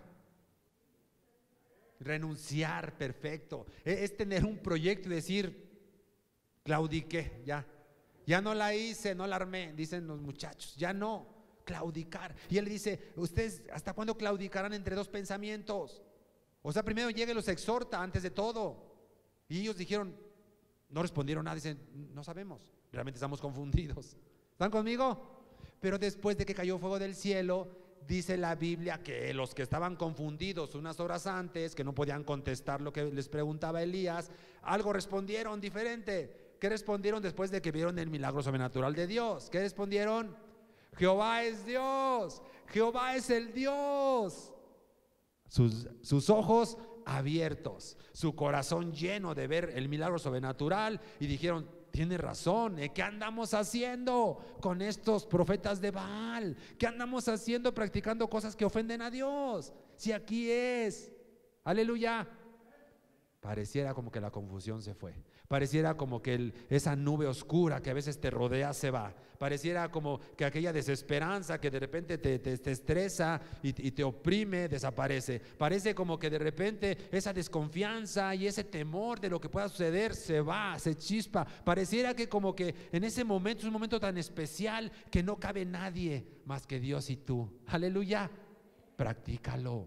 Renunciar, perfecto. Es tener un proyecto y decir: claudiqué, ya. Ya no la hice, no la armé, dicen los muchachos. Ya no. Claudicar. Y él dice: ustedes, ¿hasta cuándo claudicarán entre dos pensamientos? O sea, primero llega y los exhorta antes de todo. Y ellos dijeron, no respondieron nada. Dicen: no sabemos, realmente estamos confundidos. ¿Están conmigo? Pero después de que cayó fuego del cielo, dice la Biblia que los que estaban confundidos unas horas antes, que no podían contestar lo que les preguntaba Elías, algo respondieron diferente. ¿Qué respondieron después de que vieron el milagro sobrenatural de Dios? ¿Qué respondieron? Jehová es Dios, Jehová es el Dios. Sus, sus ojos abiertos, su corazón lleno de ver el milagro sobrenatural, y dijeron: tiene razón, ¿eh? ¿Qué andamos haciendo con estos profetas de Baal? ¿Qué andamos haciendo practicando cosas que ofenden a Dios? Si aquí es, aleluya. Pareciera como que la confusión se fue. Pareciera como que el, esa nube oscura que a veces te rodea se va. Pareciera como que aquella desesperanza que de repente te, te, te estresa y, y te oprime desaparece. Parece como que de repente esa desconfianza y ese temor de lo que pueda suceder se va, se chispa. Pareciera que como que en ese momento es un momento tan especial que no cabe nadie más que Dios y tú. Aleluya. Practícalo.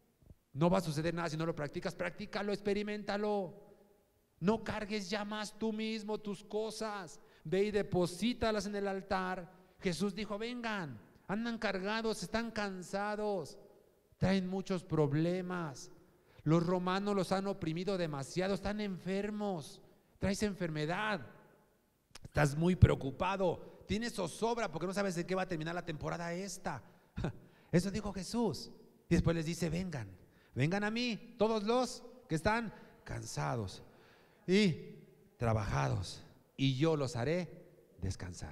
No va a suceder nada si no lo practicas. Practícalo, experiméntalo. No cargues ya más tú mismo tus cosas. Ve y deposítalas en el altar. Jesús dijo: vengan, andan cargados, están cansados, traen muchos problemas. Los romanos los han oprimido demasiado, están enfermos, traes enfermedad, estás muy preocupado, tienes zozobra porque no sabes de qué va a terminar la temporada esta. Eso dijo Jesús. Y después les dice: vengan, vengan a mí, todos los que están cansados y trabajados, y yo los haré descansar.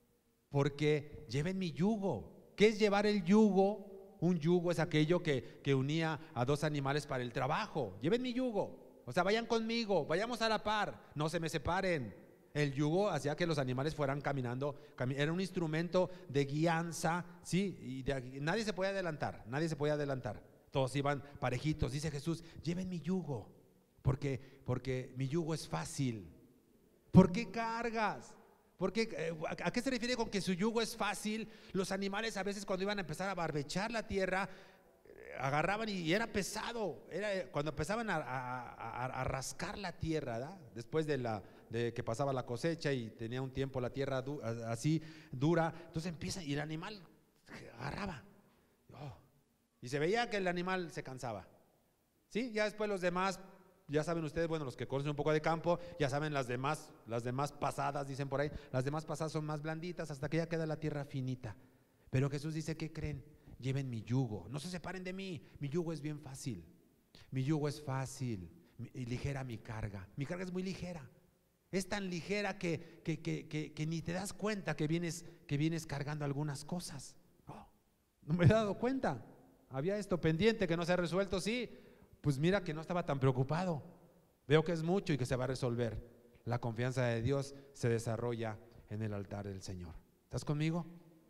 Porque lleven mi yugo. ¿Qué es llevar el yugo? Un yugo es aquello que, que unía a dos animales para el trabajo. Lleven mi yugo, o sea, vayan conmigo, vayamos a la par, no se me separen. El yugo hacía que los animales fueran caminando, era un instrumento de guianza, ¿sí? Y de, nadie se podía adelantar, nadie se podía adelantar. Todos iban parejitos. Dice Jesús: lleven mi yugo. Porque, porque mi yugo es fácil. ¿Por qué cargas? Porque, ¿a qué se refiere con que su yugo es fácil? Los animales a veces cuando iban a empezar a barbechar la tierra, agarraban y era pesado. Era cuando empezaban a, a, a, a rascar la tierra, ¿verdad? Después de, la, de que pasaba la cosecha y tenía un tiempo la tierra du, así dura, entonces empieza y el animal agarraba. Oh, y se veía que el animal se cansaba. ¿Sí? Ya después los demás, ya saben ustedes, bueno, los que conocen un poco de campo, ya saben las demás, las demás pasadas, dicen por ahí, las demás pasadas son más blanditas hasta que ya queda la tierra finita. Pero Jesús dice: ¿qué creen? Lleven mi yugo, no se separen de mí, mi yugo es bien fácil, mi yugo es fácil y ligera mi carga, mi carga es muy ligera, es tan ligera que, que, que, que, que ni te das cuenta que vienes, que vienes cargando algunas cosas. Oh, no me he dado cuenta, había esto pendiente que no se ha resuelto, sí. Pues mira que no estaba tan preocupado. Veo que es mucho y que se va a resolver. La confianza de Dios se desarrolla en el altar del Señor. ¿Estás conmigo?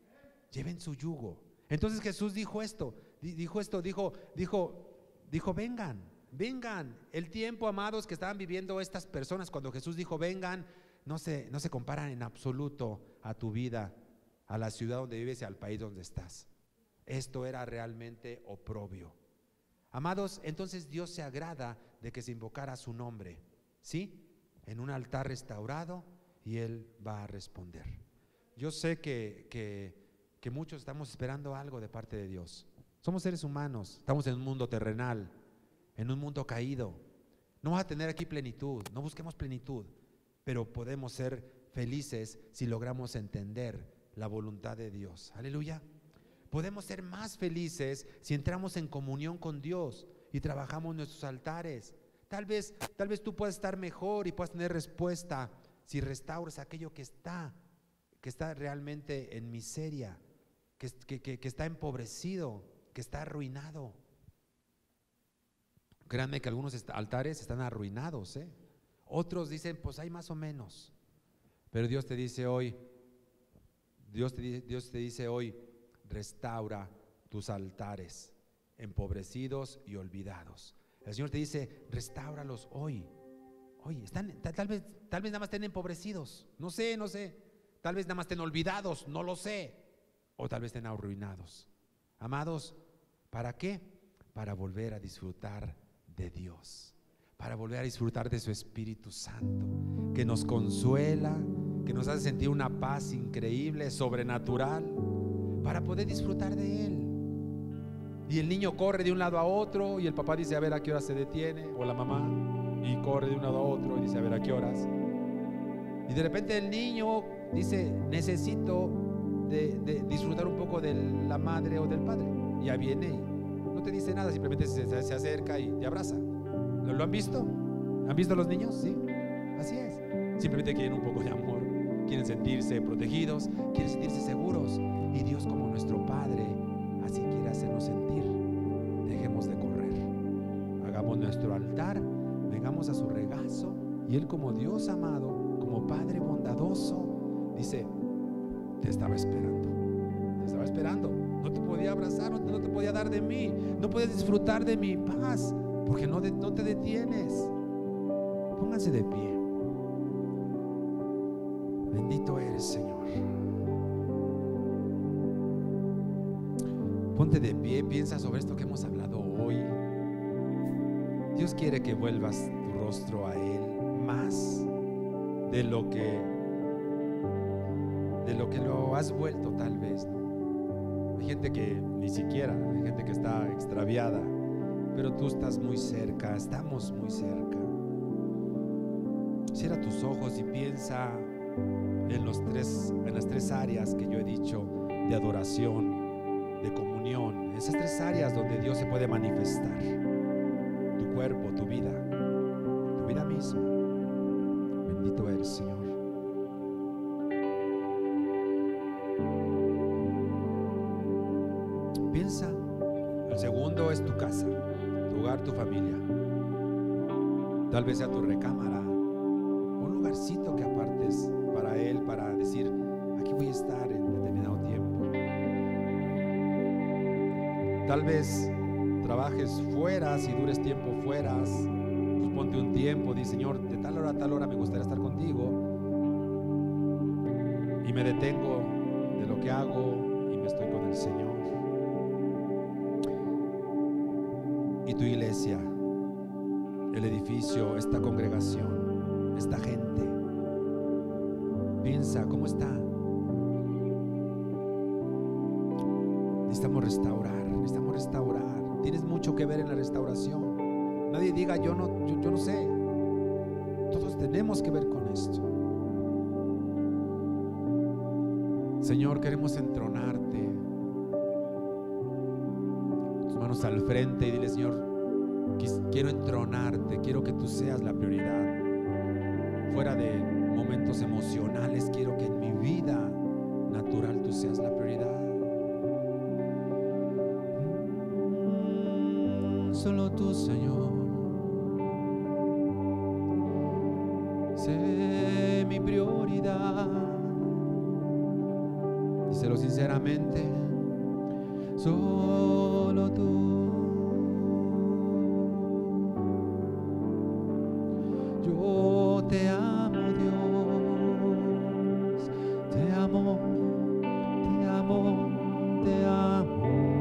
Lleven su yugo. Entonces Jesús dijo esto, dijo esto, dijo, dijo, dijo, vengan, vengan. El tiempo, amados, que estaban viviendo estas personas cuando Jesús dijo vengan, no se, no se comparan en absoluto a tu vida, a la ciudad donde vives y al país donde estás. Esto era realmente oprobio. Amados, entonces Dios se agrada de que se invocara su nombre, ¿sí? En un altar restaurado, y Él va a responder. Yo sé que, que, que muchos estamos esperando algo de parte de Dios. Somos seres humanos, estamos en un mundo terrenal, en un mundo caído. No vamos a tener aquí plenitud, no busquemos plenitud, pero podemos ser felices si logramos entender la voluntad de Dios. Aleluya. Podemos ser más felices si entramos en comunión con Dios y trabajamos nuestros altares. Tal vez, tal vez tú puedas estar mejor y puedas tener respuesta si restauras aquello que está, que está realmente en miseria, que, que, que, que está empobrecido, que está arruinado. Créanme que algunos altares están arruinados, ¿eh? Otros dicen, pues hay más o menos. Pero Dios te dice hoy, Dios te, Dios te dice hoy, restaura tus altares empobrecidos y olvidados. El Señor te dice, restáuralos hoy. Hoy están, tal vez, tal vez nada más estén empobrecidos, no sé, no sé. Tal vez nada más estén olvidados, no lo sé. O tal vez estén arruinados. Amados, ¿para qué? Para volver a disfrutar de Dios, para volver a disfrutar de su Espíritu Santo, que nos consuela, que nos hace sentir una paz increíble, sobrenatural, para poder disfrutar de Él. Y el niño corre de un lado a otro y el papá dice a ver a qué hora se detiene, o la mamá, y corre de un lado a otro y dice a ver a qué horas. Y de repente el niño dice necesito de, de disfrutar un poco de la madre o del padre. Y ya viene y no te dice nada, simplemente se, se acerca y te abraza. ¿Lo, ¿Lo han visto? ¿Han visto los niños? Sí, así es. Simplemente quieren un poco de amor, quieren sentirse protegidos, quieren sentirse seguros. Y Dios, como nuestro Padre, así quiere hacernos sentir. Dejemos de correr, hagamos nuestro altar, vengamos a su regazo, y Él, como Dios amado, como Padre bondadoso, dice: te estaba esperando, te estaba esperando. No te podía abrazar, no te, no te podía dar de mí, no puedes disfrutar de mi paz, porque no, de, no te detienes. Pónganse de pie. Bendito eres, Señor. Ponte de pie, piensa sobre esto que hemos hablado hoy. Dios quiere que vuelvas tu rostro a Él más de lo que de lo que lo has vuelto, tal vez, ¿no? Hay gente que ni siquiera, hay gente que está extraviada, pero tú estás muy cerca, estamos muy cerca. Cierra tus ojos y piensa en los tres, en las tres áreas que yo he dicho de adoración, de comunión, esas tres áreas donde Dios se puede manifestar: tu cuerpo, tu vida, tu vida misma. Bendito eres, Señor. Piensa. El segundo es tu casa, tu hogar, tu familia. Tal vez sea tu recámara, un lugarcito que apartes para Él, para decir: aquí voy a estar en determinado tiempo. Tal vez trabajes fuera, si dures tiempo fuera, pues ponte un tiempo, di: Señor, de tal hora a tal hora me gustaría estar contigo, y me detengo de lo que hago y me estoy con el Señor. Y tu iglesia, el edificio, esta congregación, esta gente, piensa cómo está. Necesitamos restaurar, necesitamos restaurar. Tienes mucho que ver en la restauración. Nadie diga yo no, yo, yo no sé. Todos tenemos que ver con esto. Señor, queremos entronarte. Tus manos al frente y dile: Señor, quiero entronarte, quiero que tú seas la prioridad. Fuera de momentos emocionales, quiero que en mi vida natural tú seas la prioridad. Solo tú, Señor, sé mi prioridad. Díselo sinceramente: solo tú. Yo te amo, Dios, te amo, te amo, te amo,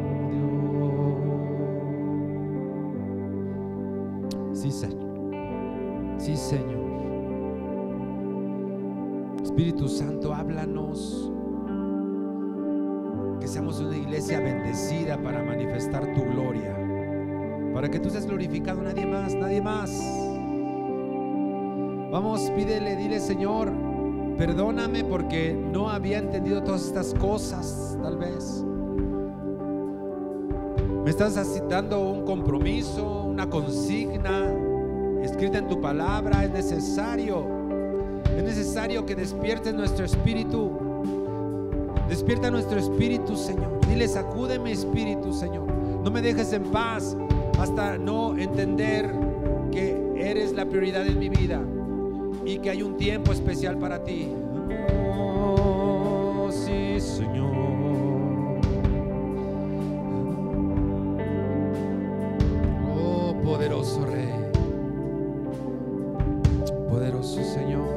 Dios. Sí, Señor. Sí, Señor. Espíritu Santo, háblanos. Que seamos una iglesia bendecida para manifestar tu gloria, para que tú seas glorificado, nadie más, nadie más. Vamos, pídele, dile: Señor, perdóname porque no había entendido todas estas cosas. Tal vez me estás dando un compromiso, una consigna escrita en tu palabra. Es necesario, es necesario que despiertes nuestro espíritu. Despierta nuestro espíritu, Señor. Dile: sacúdeme, espíritu, Señor. No me dejes en paz hasta no entender que eres la prioridad en mi vida y que hay un tiempo especial para ti. Oh, sí, Señor. Oh, poderoso Rey, poderoso Señor.